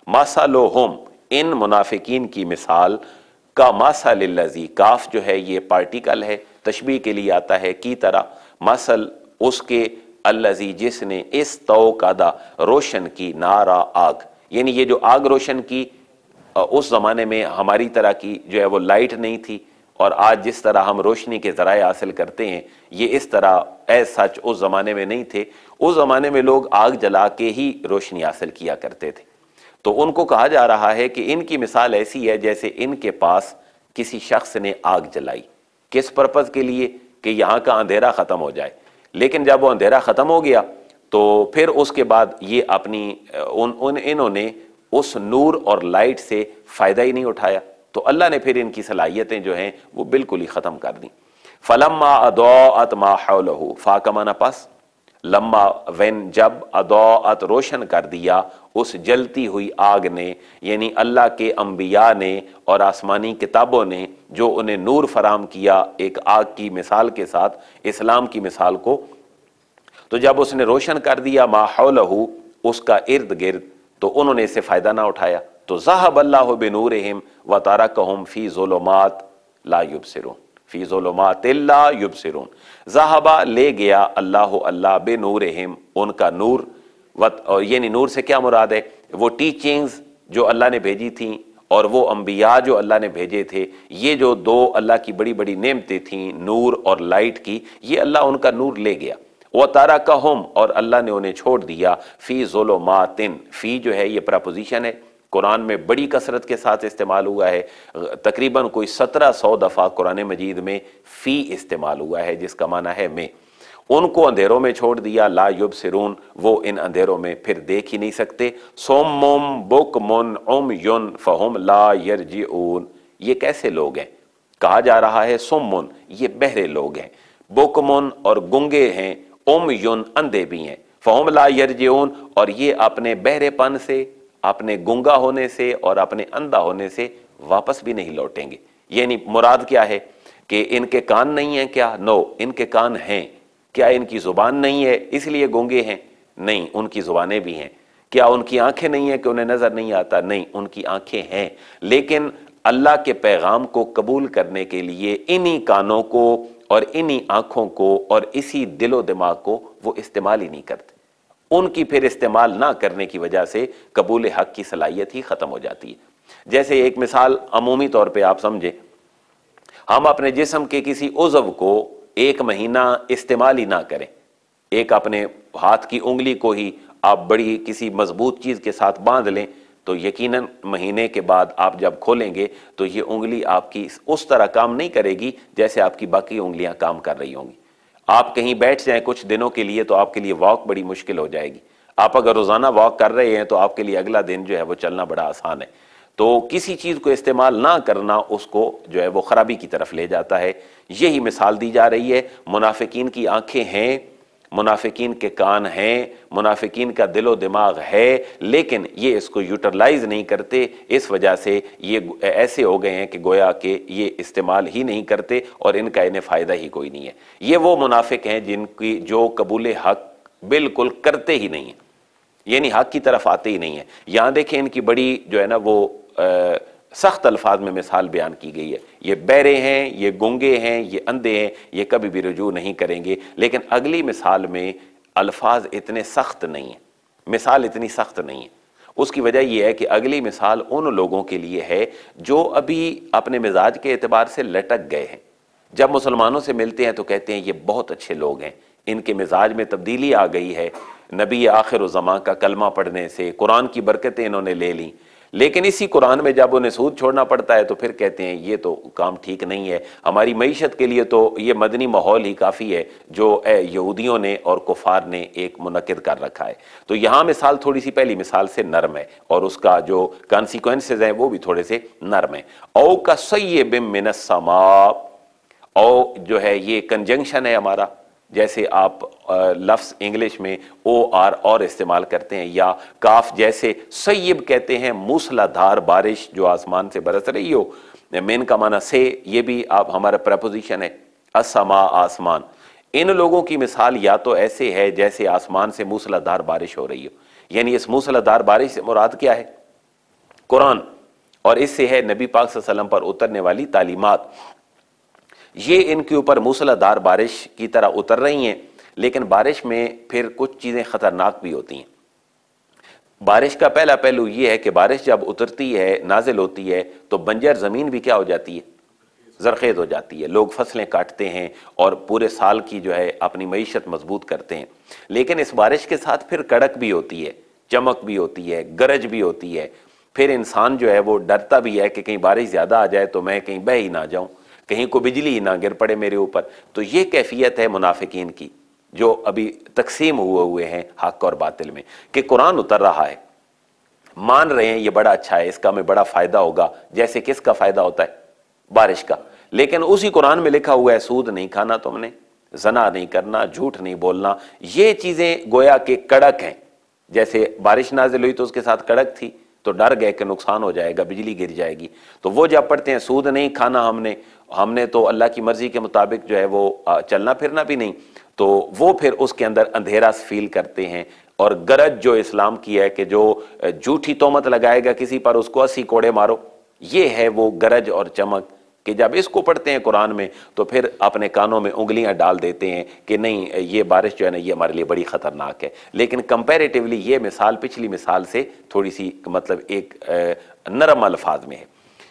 مثلہم ان منافقین کی مثال، کمثل الذی، کاف جو ہے یہ پارٹیکل ہے، تشبیہ کے لیے آتا ہے کی طرح، مثل اس کے، الذی جس نے، استوقد روشن کی، نارا آگ، یعنی یہ جو آگ روشن کی اس زمانے میں ہماری طرح کی جو ہے وہ لائٹ نہیں تھی، اور آج جس طرح ہم روشنی کے ذرائع حاصل کرتے ہیں یہ اس طرح ایز سچ اس زمانے میں نہیں تھے۔ اس زمانے میں لوگ آگ جلا کے ہی روشنی حاصل کیا کرتے تھے۔ تو ان کو کہا جا رہا ہے کہ ان کی مثال ایسی ہے جیسے ان کے پاس کسی شخص نے آگ جلائی، کس پرپز کے لیے؟ کہ یہاں کا اندھیرا ختم ہو جائے۔ لیکن جب وہ اندھیرا ختم ہو گیا تو پھر اس کے بعد یہ اپنی ان, ان انہوں نے اس نور اور لائٹ سے فائدہ ہی نہیں اٹھایا، تو اللہ نے پھر ان کی صلاحیتیں جو ہیں وہ بالکل ہی ختم کر دیں۔ فلما اضاءت ما حوله، فا کا معنی پس، لما وین جب، اضاءت روشن کر دیا اس جلتی ہوئی آگ نے، یعنی اللہ کے انبیاء نے اور آسمانی کتابوں نے جو انہیں نور فراہم کیا ایک آگ کی مثال کے ساتھ، اسلام کی مثال کو، تو جب اس نے روشن کر دیا ما حوله اس کا ارد گرد، تو انہوں نے اس سے فائدہ نہ اٹھایا، تو ذہب اللہ بنورہم وترکہم فی ظلمات لا یبصرون، فی ظلمات لا یبصرون، ذہب لے گیا اللہ اللہ بنورہم ان کا نور، یعنی نور سے کیا مراد ہے؟ وہ ٹیچنگز جو اللہ نے بھیجی تھیں اور وہ انبیاء جو اللہ نے بھیجے تھے، یہ جو دو اللہ کی بڑی بڑی نعمتیں تھیں نور اور لائٹ کی، یہ اللہ ان کا نور لے گیا۔ وَتَرَكَهُمْ اور اللہ نے انہیں چھوڑ دیا فی ظلماتن، فی جو ہے یہ پراپوزیشن ہے، قرآن میں بڑی کثرت کے ساتھ استعمال ہوا ہے، تقریباً کوئی سترہ سو دفعہ قرآن مجید میں فی استعمال ہوا ہے جس کا معنی ہے میں۔ ان کو اندھیروں میں چھوڑ دیا، لا یبصرون، وہ ان اندھیروں میں پھر دیکھ ہی نہیں سکتے، صم بکم عمی فہم لا یرجعون، یہ کیسے لوگ ہیں؟ کہا جا رہا ہے سمن، یہ بہرے لوگ ہیں، بکمن اور گنگے ہیں، عمی اندھے بھی ہیں، فہم لا یرجعون اور یہ اپنے بہرے پن سے، اپنے گنگا ہونے سے اور اپنے اندھا ہونے سے واپس بھی نہیں لوٹیں گے۔ یعنی مراد کیا ہے کہ ان کے کان نہیں ہیں کیا؟ نو، ان کے کان ہیں۔ کیا ان کی زبان نہیں ہے اس لیے گونگے ہیں؟ نہیں، ان کی زبانیں بھی ہیں۔ کیا ان کی آنکھیں نہیں ہیں کہ انہیں نظر نہیں آتا؟ نہیں، ان کی آنکھیں ہیں، لیکن اللہ کے پیغام کو قبول کرنے کے لیے انہی کانوں کو اور انہی آنکھوں کو اور اسی دل و دماغ کو وہ استعمال ہی نہیں کرتے۔ ان کی پھر استعمال نہ کرنے کی وجہ سے قبول حق کی صلاحیت ہی ختم ہو جاتی ہے۔ جیسے ایک مثال عمومی طور پہ آپ سمجھیں، ہم اپنے جسم کے کسی عضو کو ایک مہینہ استعمال ہی نہ کریں، ایک اپنے ہاتھ کی انگلی کو ہی آپ بڑی کسی مضبوط چیز کے ساتھ باندھ لیں تو یقیناً مہینے کے بعد آپ جب کھولیں گے تو یہ انگلی آپ کی اس طرح کام نہیں کرے گی جیسے آپ کی باقی انگلیاں کام کر رہی ہوں گی۔ آپ کہیں بیٹھ جائیں کچھ دنوں کے لیے تو آپ کے لیے واک بڑی مشکل ہو جائے گی۔ آپ اگر روزانہ واک کر رہے ہیں تو آپ کے لیے اگلا دن جو ہے وہ چلنا بڑا آسان ہے۔ تو کسی چیز کو استعمال نہ کرنا اس کو جو ہے وہ خرابی کی طرف لے جاتا ہے۔ یہی مثال دی جا رہی ہے، منافقین کی آنکھیں ہیں، منافقین کے کان ہیں، منافقین کا دل و دماغ ہے، لیکن یہ اس کو یوٹیلائز نہیں کرتے، اس وجہ سے یہ ایسے ہو گئے ہیں کہ گویا کہ یہ استعمال ہی نہیں کرتے اور ان کا انہیں فائدہ ہی کوئی نہیں ہے۔ یہ وہ منافق ہیں جن کی جو قبول حق بالکل کرتے ہی نہیں ہیں، یعنی حق کی طرف آتے ہی نہیں ہیں۔ یہاں دیکھیں ان کی بڑی جو ہے نا وہ سخت الفاظ میں مثال بیان کی گئی ہے، یہ بہرے ہیں، یہ گونگے ہیں، یہ اندھے ہیں، یہ کبھی بھی رجوع نہیں کریں گے۔ لیکن اگلی مثال میں الفاظ اتنے سخت نہیں ہیں، مثال اتنی سخت نہیں ہے۔ اس کی وجہ یہ ہے کہ اگلی مثال ان لوگوں کے لیے ہے جو ابھی اپنے مزاج کے اعتبار سے لٹک گئے ہیں، جب مسلمانوں سے ملتے ہیں تو کہتے ہیں یہ بہت اچھے لوگ ہیں، ان کے مزاج میں تبدیلی آ گئی ہے، نبی آخر الزمان کا کلمہ پڑھنے سے قرآن کی برکتیں انہوں نے لے لیں، لیکن اسی قرآن میں جب انہیں سود چھوڑنا پڑتا ہے تو پھر کہتے ہیں یہ تو کام ٹھیک نہیں ہے، ہماری معیشت کے لیے تو یہ مدنی ماحول ہی کافی ہے جو یہودیوں نے اور کفار نے ایک منعقد کر رکھا ہے۔ تو یہاں مثال تھوڑی سی پہلی مثال سے نرم ہے اور اس کا جو کانسیکوینسز ہیں وہ بھی تھوڑے سے نرم ہیں۔ او کصیب من السماء، او جو ہے یہ کنجنکشن ہے ہمارا، جیسے آپ لفظ انگلش میں او آر اور استعمال کرتے ہیں، یا کاف جیسے سیب کہتے ہیں موسلا دھار بارش جو آسمان سے برس رہی ہو، من کا معنی سے، یہ بھی آپ ہمارا پریپوزیشن ہے، السماء آسمان۔ ان لوگوں کی مثال یا تو ایسے ہے جیسے آسمان سے موسلا دھار بارش ہو رہی ہو، یعنی اس موسلا دھار بارش سے مراد کیا ہے؟ قرآن، اور اس سے ہے نبی پاک صلی اللہ علیہ وسلم پر اترنے والی تعلیمات۔ یہ ان کے اوپر موسلا دھار بارش کی طرح اتر رہی ہیں، لیکن بارش میں پھر کچھ چیزیں خطرناک بھی ہوتی ہیں۔ بارش کا پہلا پہلو یہ ہے کہ بارش جب اترتی ہے، نازل ہوتی ہے، تو بنجر زمین بھی کیا ہو جاتی ہے؟ زرخیز ہو جاتی ہے، لوگ فصلیں کاٹتے ہیں اور پورے سال کی جو ہے اپنی معیشت مضبوط کرتے ہیں۔ لیکن اس بارش کے ساتھ پھر کڑک بھی ہوتی ہے، چمک بھی ہوتی ہے، گرج بھی ہوتی ہے، پھر انسان جو ہے وہ ڈرتا بھی ہے کہ کہیں بارش زیادہ آ جائے تو میں کہیں بہہ ہی نہ جاؤں، کہیں کو بجلی ہی نہ گر پڑے میرے اوپر۔ تو یہ کیفیت ہے منافقین کی جو ابھی تقسیم ہوئے ہوئے ہیں حق اور باطل میں، کہ قرآن اتر رہا ہے، مان رہے ہیں یہ بڑا اچھا ہے، اس کا ہمیں بڑا فائدہ ہوگا، جیسے کس کا فائدہ ہوتا ہے؟ بارش کا، لیکن اسی قرآن میں لکھا ہوا ہے سود نہیں کھانا تم نے، زنا نہیں کرنا، جھوٹ نہیں بولنا، یہ چیزیں گویا کہ کڑک ہیں۔ جیسے بارش نازل ہوئی تو اس کے ساتھ کڑک تھی، تو ڈر گئے کہ نقصان ہو جائے گا، بجلی گر جائے گی، تو وہ جب پڑھتے ہیں سود نہیں کھانا ہم نے ہم نے تو اللہ کی مرضی کے مطابق جو ہے وہ چلنا پھرنا بھی نہیں، تو وہ پھر اس کے اندر اندھیرا فیل کرتے ہیں۔ اور گرج جو اسلام کی ہے کہ جو جھوٹی تہمت لگائے گا کسی پر اس کو اسی کوڑے مارو، یہ ہے وہ گرج اور چمک، کہ جب اس کو پڑھتے ہیں قرآن میں تو پھر اپنے کانوں میں انگلیاں ڈال دیتے ہیں کہ نہیں یہ بارش جو ہے نا یہ ہمارے لیے بڑی خطرناک ہے۔ لیکن کمپیریٹیولی یہ مثال پچھلی مثال سے تھوڑی سی مطلب ایک نرم الفاظ میں ہے۔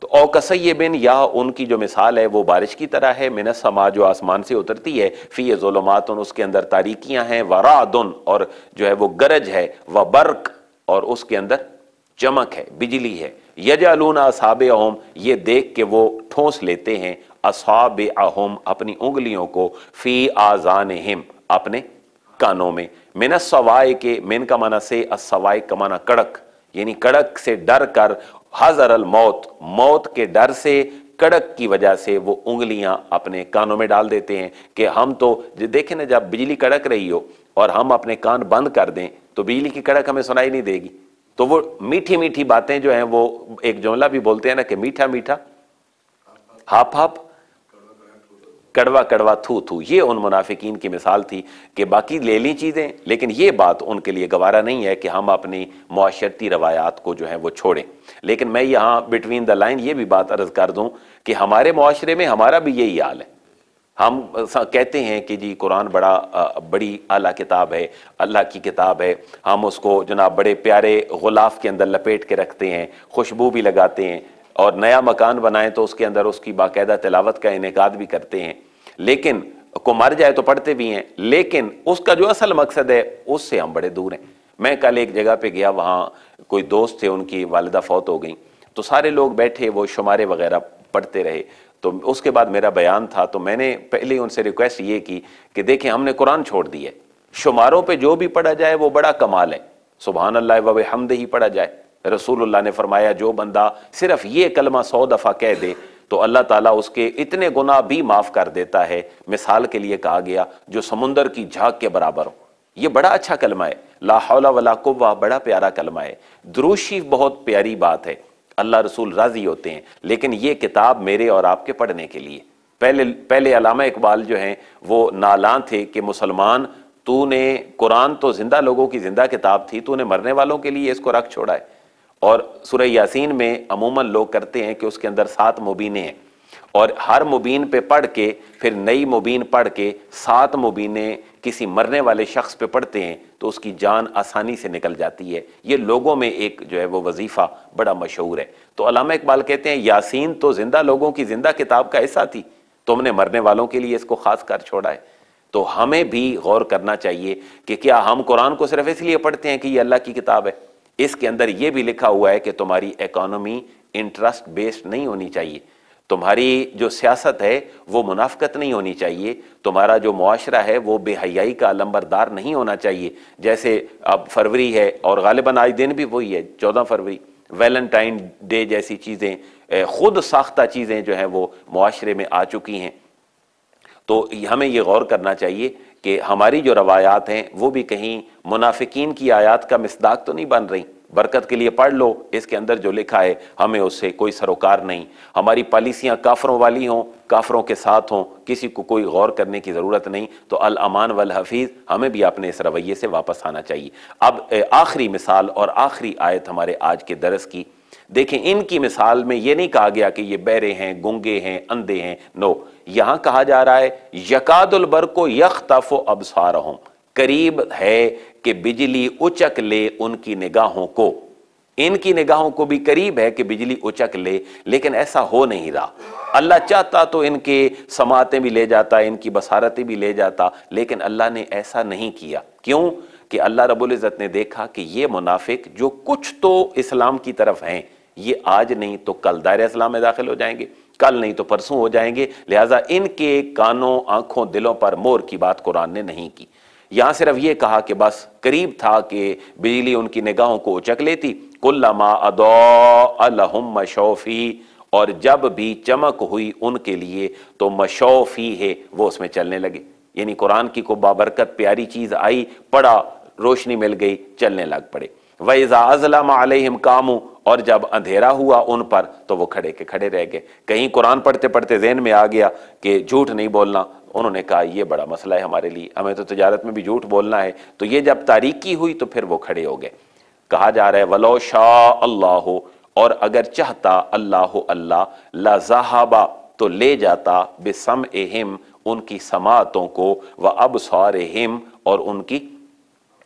تو او کسیبن، یا ان کی جو مثال ہے وہ بارش کی طرح ہے، من السما جو آسمان سے اترتی ہے، فی ظلمات اس کے اندر تاریکیاں ہیں، ورعد اور جو ہے وہ گرج ہے، وبرق اور اس کے اندر چمک ہے، بجلی ہے، یجعلون اصابعہم یہ دیکھ کے وہ ٹھونس لیتے ہیں، اصابعہم اپنی انگلیوں کو، فی آذانہم اپنے کانوں میں، من الصوائے کے، من کا معنی سے، الصوائے کا معنی کڑک، یعنی کڑک سے ڈر کر، حذر الموت موت کے ڈر سے، کڑک کی وجہ سے وہ انگلیاں اپنے کانوں میں ڈال دیتے ہیں کہ ہم تو دیکھیں نا جب بجلی کڑک رہی ہو اور ہم اپنے کان بند کر دیں تو بجلی کی کڑک ہمیں سنائی نہیں دے گی، تو وہ میٹھی میٹھی باتیں جو ہیں، وہ ایک جملہ بھی بولتے ہیں نا کہ میٹھا میٹھا ہاپ ہاپ کڑوا کڑوا تھو تھو، یہ ان منافقین کی مثال تھی کہ باقی لے لی چیزیں، لیکن یہ بات ان کے لیے گوارا نہیں ہے کہ ہم اپنی معاشرتی روایات کو جو ہے وہ چھوڑیں۔ لیکن میں یہاں بٹوین دا لائن یہ بھی بات عرض کر دوں کہ ہمارے معاشرے میں ہمارا بھی یہی حال ہے، ہم کہتے ہیں کہ جی قرآن بڑا بڑی اعلیٰ کتاب ہے، اللہ کی کتاب ہے، ہم اس کو جناب بڑے پیارے غلاف کے اندر لپیٹ کے رکھتے ہیں، خوشبو بھی لگاتے ہیں، اور نیا مکان بنائیں تو اس کے اندر اس کی باقاعدہ تلاوت کا انعقاد بھی کرتے ہیں، لیکن کو مر جائے تو پڑھتے بھی ہیں، لیکن اس کا جو اصل مقصد ہے اس سے ہم بڑے دور ہیں۔ میں کل ایک جگہ پہ گیا، وہاں کوئی دوست تھے، ان کی والدہ فوت ہو گئیں، تو سارے لوگ بیٹھے وہ شمارے وغیرہ پڑھتے رہے، تو اس کے بعد میرا بیان تھا، تو میں نے پہلے ان سے ریکویسٹ یہ کی کہ دیکھیں ہم نے قرآن چھوڑ دی ہے، شماروں پہ جو بھی پڑھا جائے وہ بڑا کمال ہے، سبحان اللہ و بحمدہ ہی پڑھا جائے۔ رسول اللہ نے فرمایا جو بندہ صرف یہ کلمہ سو دفعہ کہہ دے تو اللہ تعالیٰ اس کے اتنے گناہ بھی معاف کر دیتا ہے، مثال کے لیے کہا گیا جو سمندر کی جھاگ کے برابر ہو۔ یہ بڑا اچھا کلمہ ہے، لا حول ولا قوہ، بڑا پیارا کلمہ ہے، درود شریف بہت پیاری بات ہے، اللہ رسول راضی ہوتے ہیں، لیکن یہ کتاب میرے اور آپ کے پڑھنے کے لیے۔ پہلے پہلے علامہ اقبال جو ہیں وہ نالاں تھے کہ مسلمان تو نے قرآن تو زندہ لوگوں کی زندہ کتاب تھی، تو نے مرنے والوں کے لیے اس کو رکھ چھوڑا ہے۔ اور سورہ یاسین میں عموماً لوگ کرتے ہیں کہ اس کے اندر سات مبینیں ہیں، اور ہر مبین پہ پڑھ کے پھر نئی مبین پڑھ کے سات مبینیں کسی مرنے والے شخص پہ پڑھتے ہیں تو اس کی جان آسانی سے نکل جاتی ہے۔ یہ لوگوں میں ایک جو ہے وہ وظیفہ بڑا مشہور ہے۔ تو علامہ اقبال کہتے ہیں یاسین تو زندہ لوگوں کی زندہ کتاب کا حصہ تھی، تم نے مرنے والوں کے لیے اس کو خاص کر چھوڑا ہے۔ تو ہمیں بھی غور کرنا چاہیے کہ کیا ہم قرآن کو صرف اس لیے پڑھتے ہیں کہ یہ اللہ کی کتاب ہے؟ اس کے اندر یہ بھی لکھا ہوا ہے کہ تمہاری اکانومی انٹرسٹ بیسڈ نہیں ہونی چاہیے، تمہاری جو سیاست ہے وہ منافقت نہیں ہونی چاہیے، تمہارا جو معاشرہ ہے وہ بے حیائی کا علمبردار نہیں ہونا چاہیے۔ جیسے اب فروری ہے اور غالباً آج دن بھی وہی ہے، چودہ فروری، ویلنٹائن ڈے جیسی چیزیں، خود ساختہ چیزیں جو ہیں وہ معاشرے میں آ چکی ہیں۔ تو ہمیں یہ غور کرنا چاہیے کہ ہماری جو روایات ہیں وہ بھی کہیں منافقین کی آیات کا مصداق تو نہیں بن رہی۔ برکت کے لیے پڑھ لو، اس کے اندر جو لکھا ہے ہمیں اس سے کوئی سروکار نہیں۔ ہماری پالیسیاں کافروں والی ہوں، کافروں کے ساتھ ہوں، کسی کو کوئی غور کرنے کی ضرورت نہیں۔ تو الامان والحفیظ، ہمیں بھی اپنے اس رویے سے واپس آنا چاہیے۔ اب آخری مثال اور آخری آیت ہمارے آج کے درس کی دیکھیں، ان کی مثال میں یہ نہیں کہا گیا کہ یہ بہرے ہیں، گونگے ہیں، اندھے ہیں، نو، یہاں کہا جا رہا ہے یکاد البرق یخطف ابصارہم، قریب ہے کہ بجلی اچک لے ان کی نگاہوں کو، ان کی نگاہوں کو بھی قریب ہے کہ بجلی اچک لے، لیکن ایسا ہو نہیں رہا۔ اللہ چاہتا تو ان کے سماعتیں بھی لے جاتا، ان کی بصارتیں بھی لے جاتا، لیکن اللہ نے ایسا نہیں کیا۔ کیوں؟ کہ اللہ رب العزت نے دیکھا کہ یہ منافق جو کچھ تو اسلام کی طرف ہیں، یہ آج نہیں تو کل دائرہ اسلام میں داخل ہو جائیں گے، کل نہیں تو پرسوں ہو جائیں گے، لہٰذا ان کے کانوں، آنکھوں، دلوں پر مور کی بات قرآن نے نہیں کی۔ یہاں صرف یہ کہا کہ بس قریب تھا کہ بجلی ان کی نگاہوں کو اچک لیتی، کلما اضاء لہم مشوا فیہ، اور جب بھی چمک ہوئی ان کے لیے تو مشوا فیہ، وہ اس میں چلنے لگے۔ یعنی قرآن کی کو بابرکت پیاری چیز آئی، پڑھا، روشنی مل گئی، چلنے لگ پڑے۔ وَإِذَا أَظْلَمَ عَلَيْهِمْ قَامُوا، اور جب اندھیرا ہوا ان پر تو وہ کھڑے کے کھڑے رہ گئے۔ کہیں قرآن پڑھتے پڑھتے ذہن میں آ گیا کہ جھوٹ نہیں بولنا، انہوں نے کہا یہ بڑا مسئلہ ہے ہمارے لیے، ہمیں تو تجارت میں بھی جھوٹ بولنا ہے، تو یہ جب تاریکی ہوئی تو پھر وہ کھڑے ہو گئے۔ کہا جا رہا ہے وَلَوْ شَاءَ اللَّهُ، اور اگر چاہتا اللہ اللہ، لَذَهَبَ، تو لے جاتا، بِسَمْعِهِمْ، ان کی سماعتوں کو، وَأَبْصَارِهِمْ، اور ان کی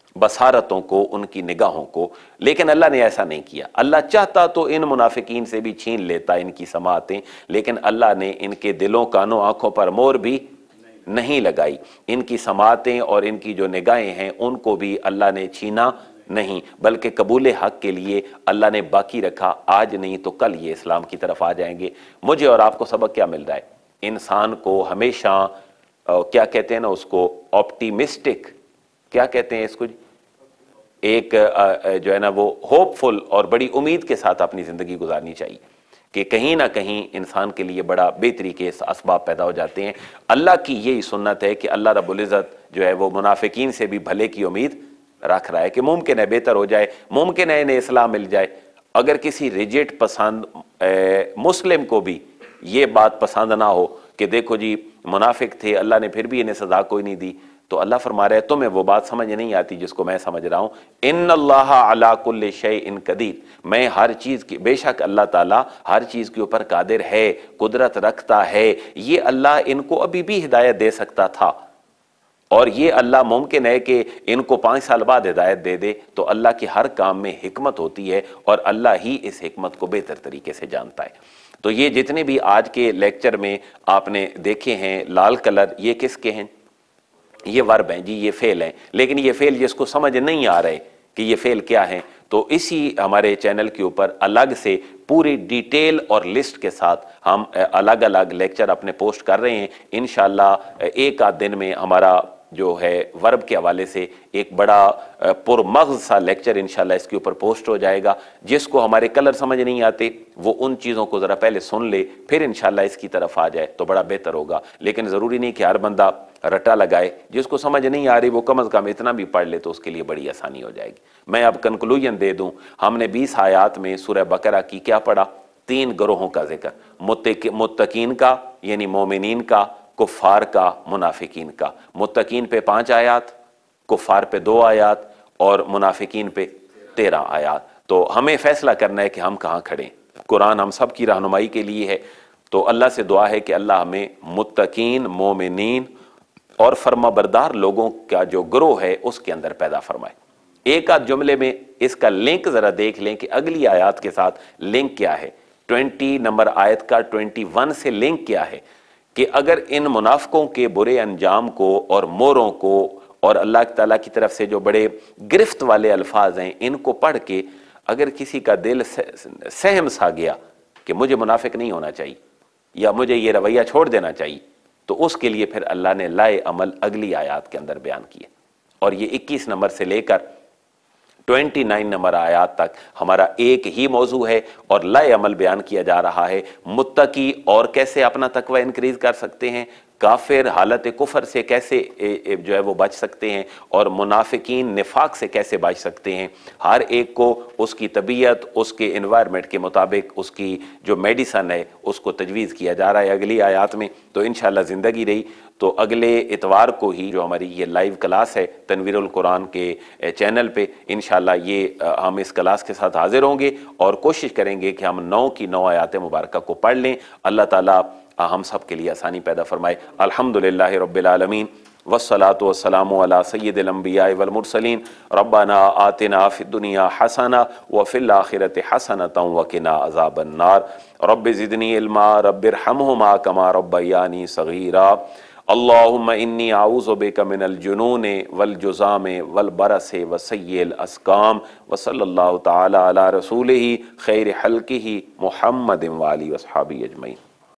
بصارتوں کو، ان کی نگاہوں کو، لیکن اللہ نے ایسا نہیں کیا۔ اللہ چاہتا تو ان منافقین سے بھی چھین لیتا ان کی سماعتیں، لیکن اللہ نے ان کے دلوں، کانوں، آنکھوں پر مور بھی نہیں لگائی۔ ان کی سماعتیں اور ان کی جو نگاہیں ہیں ان کو بھی اللہ نے چھینا نہیں، بلکہ قبول حق کے لیے اللہ نے باقی رکھا۔ آج نہیں تو کل یہ اسلام کی طرف آ جائیں گے۔ مجھے اور آپ کو سبق کیا مل رہا ہے؟ انسان کو ہمیشہ کیا کہتے ہیں نا اس کو، آپٹیمسٹک، کیا کہتے ہیں اس کو، ایک جو ہے نا وہ ہوپ فل اور بڑی امید کے ساتھ اپنی زندگی گزارنی چاہیے کہ کہیں نہ کہیں انسان کے لیے بڑا بہتری کے اسباب پیدا ہو جاتے ہیں۔ اللہ کی یہی سنت ہے کہ اللہ رب العزت جو ہے وہ منافقین سے بھی بھلے کی امید رکھ رہا ہے کہ ممکن ہے بہتر ہو جائے، ممکن ہے انہیں اصلاح مل جائے۔ اگر کسی ریجٹ پسند مسلم کو بھی یہ بات پسند نہ ہو کہ دیکھو جی منافق تھے، اللہ نے پھر بھی انہیں سزا کوئی نہیں دی، تو اللہ فرما رہا ہے تمہیں وہ بات سمجھ نہیں آتی جس کو میں سمجھ رہا ہوں۔ ان اللہ علی کل شیء قدیر، میں ہر چیز کی، بے شک اللہ تعالیٰ ہر چیز کے اوپر قادر ہے، قدرت رکھتا ہے۔ یہ اللہ ان کو ابھی بھی ہدایت دے سکتا تھا، اور یہ اللہ ممکن ہے کہ ان کو پانچ سال بعد ہدایت دے دے، تو اللہ کی ہر کام میں حکمت ہوتی ہے اور اللہ ہی اس حکمت کو بہتر طریقے سے جانتا ہے۔ تو یہ جتنے بھی آج کے لیکچر میں آپ نے دیکھے ہیں لال کلر، یہ کس کے ہیں؟ یہ ورب ہیں جی، یہ فعل ہیں، لیکن یہ فعل جس کو سمجھ نہیں آ رہے کہ یہ فعل کیا ہے، تو اسی ہمارے چینل کے اوپر الگ سے پوری ڈیٹیل اور لسٹ کے ساتھ ہم الگ الگ لیکچر اپنے پوسٹ کر رہے ہیں۔ انشاءاللہ ایک آدھ دن میں ہمارا جو ہے ورب کے حوالے سے ایک بڑا پرمغز سا لیکچر انشاءاللہ اس کے اوپر پوسٹ ہو جائے گا۔ جس کو ہمارے کلر سمجھ نہیں آتے وہ ان چیزوں کو ذرا پہلے سن لے، پھر انشاءاللہ اس کی طرف آ جائے تو بڑا بہتر ہوگا۔ لیکن ضروری نہیں کہ ہر بندہ رٹا لگائے، جس کو سمجھ نہیں آ رہی وہ کم از کم اتنا بھی پڑھ لے تو اس کے لیے بڑی آسانی ہو جائے گی۔ میں اب کنکلوژن دے دوں، ہم نے بیس آیات میں سورہ بقرہ کی کیا پڑھا؟ تین گروہوں کا ذکر، متقین کا یعنی مومنین کا، کفار کا، منافقین کا۔ متقین پہ پانچ آیات، کفار پہ دو آیات اور منافقین پہ تیرہ آیات۔ تو ہمیں فیصلہ کرنا ہے کہ ہم کہاں کھڑے ہیں۔ قرآن ہم سب کی رہنمائی کے لیے ہے، تو اللہ سے دعا ہے کہ اللہ ہمیں متقین، مومنین اور فرما بردار لوگوں کا جو گروہ ہے اس کے اندر پیدا فرمائے۔ ایک آدھ جملے میں اس کا لنک ذرا دیکھ لیں کہ اگلی آیات کے ساتھ لنک کیا ہے، ٹوینٹی نمبر آیت کا ٹوینٹی ون سے لنک کیا ہے، کہ اگر ان منافقوں کے برے انجام کو اور موروں کو اور اللہ تعالیٰ کی طرف سے جو بڑے گرفت والے الفاظ ہیں ان کو پڑھ کے اگر کسی کا دل سہم سا گیا کہ مجھے منافق نہیں ہونا چاہیے یا مجھے یہ رویہ چھوڑ دینا چاہیے، تو اس کے لیے پھر اللہ نے لائے عمل اگلی آیات کے اندر بیان کیے، اور یہ اکیس نمبر سے لے کر ٹوینٹی نائن نمبر آیات تک ہمارا ایک ہی موضوع ہے اور لائے عمل بیان کیا جا رہا ہے۔ متقی اور کیسے اپنا تقوی انکریز کر سکتے ہیں، کافر حالت کفر سے کیسے جو ہے وہ بچ سکتے ہیں، اور منافقین نفاق سے کیسے بچ سکتے ہیں۔ ہر ایک کو اس کی طبیعت، اس کے انوائرمنٹ کے مطابق اس کی جو میڈیسن ہے اس کو تجویز کیا جا رہا ہے اگلی آیات میں۔ تو انشاءاللہ زندگی رہی تو اگلے اتوار کو ہی جو ہماری یہ لائیو کلاس ہے تنویر القرآن کے چینل پہ، انشاءاللہ یہ ہم اس کلاس کے ساتھ حاضر ہوں گے اور کوشش کریں گے کہ ہم نو کی نو آیات مبارکہ کو پڑھ لیں۔ اللہ تعالیٰ ہم سب کے لیے آسانی پیدا فرمائے۔ الحمدللہ رب العالمین والصلاة والسلام علی سید الانبیاء والمرسلین۔ ربنا آتنا فی الدنیا حسنہ وفی الآخرۃ حسنۃ وقنا عذاب النار۔ رب زدنی علما رب ارحمہما کما ربیانی صغیرا۔ اللہم انی اعوذ بک من الجنون والجزام والبرس وسیء الاسقام۔ وصلی اللہ تعالی علی رسولہ خیر خلقہ محمد وآلہ وصحبہ اجمعین۔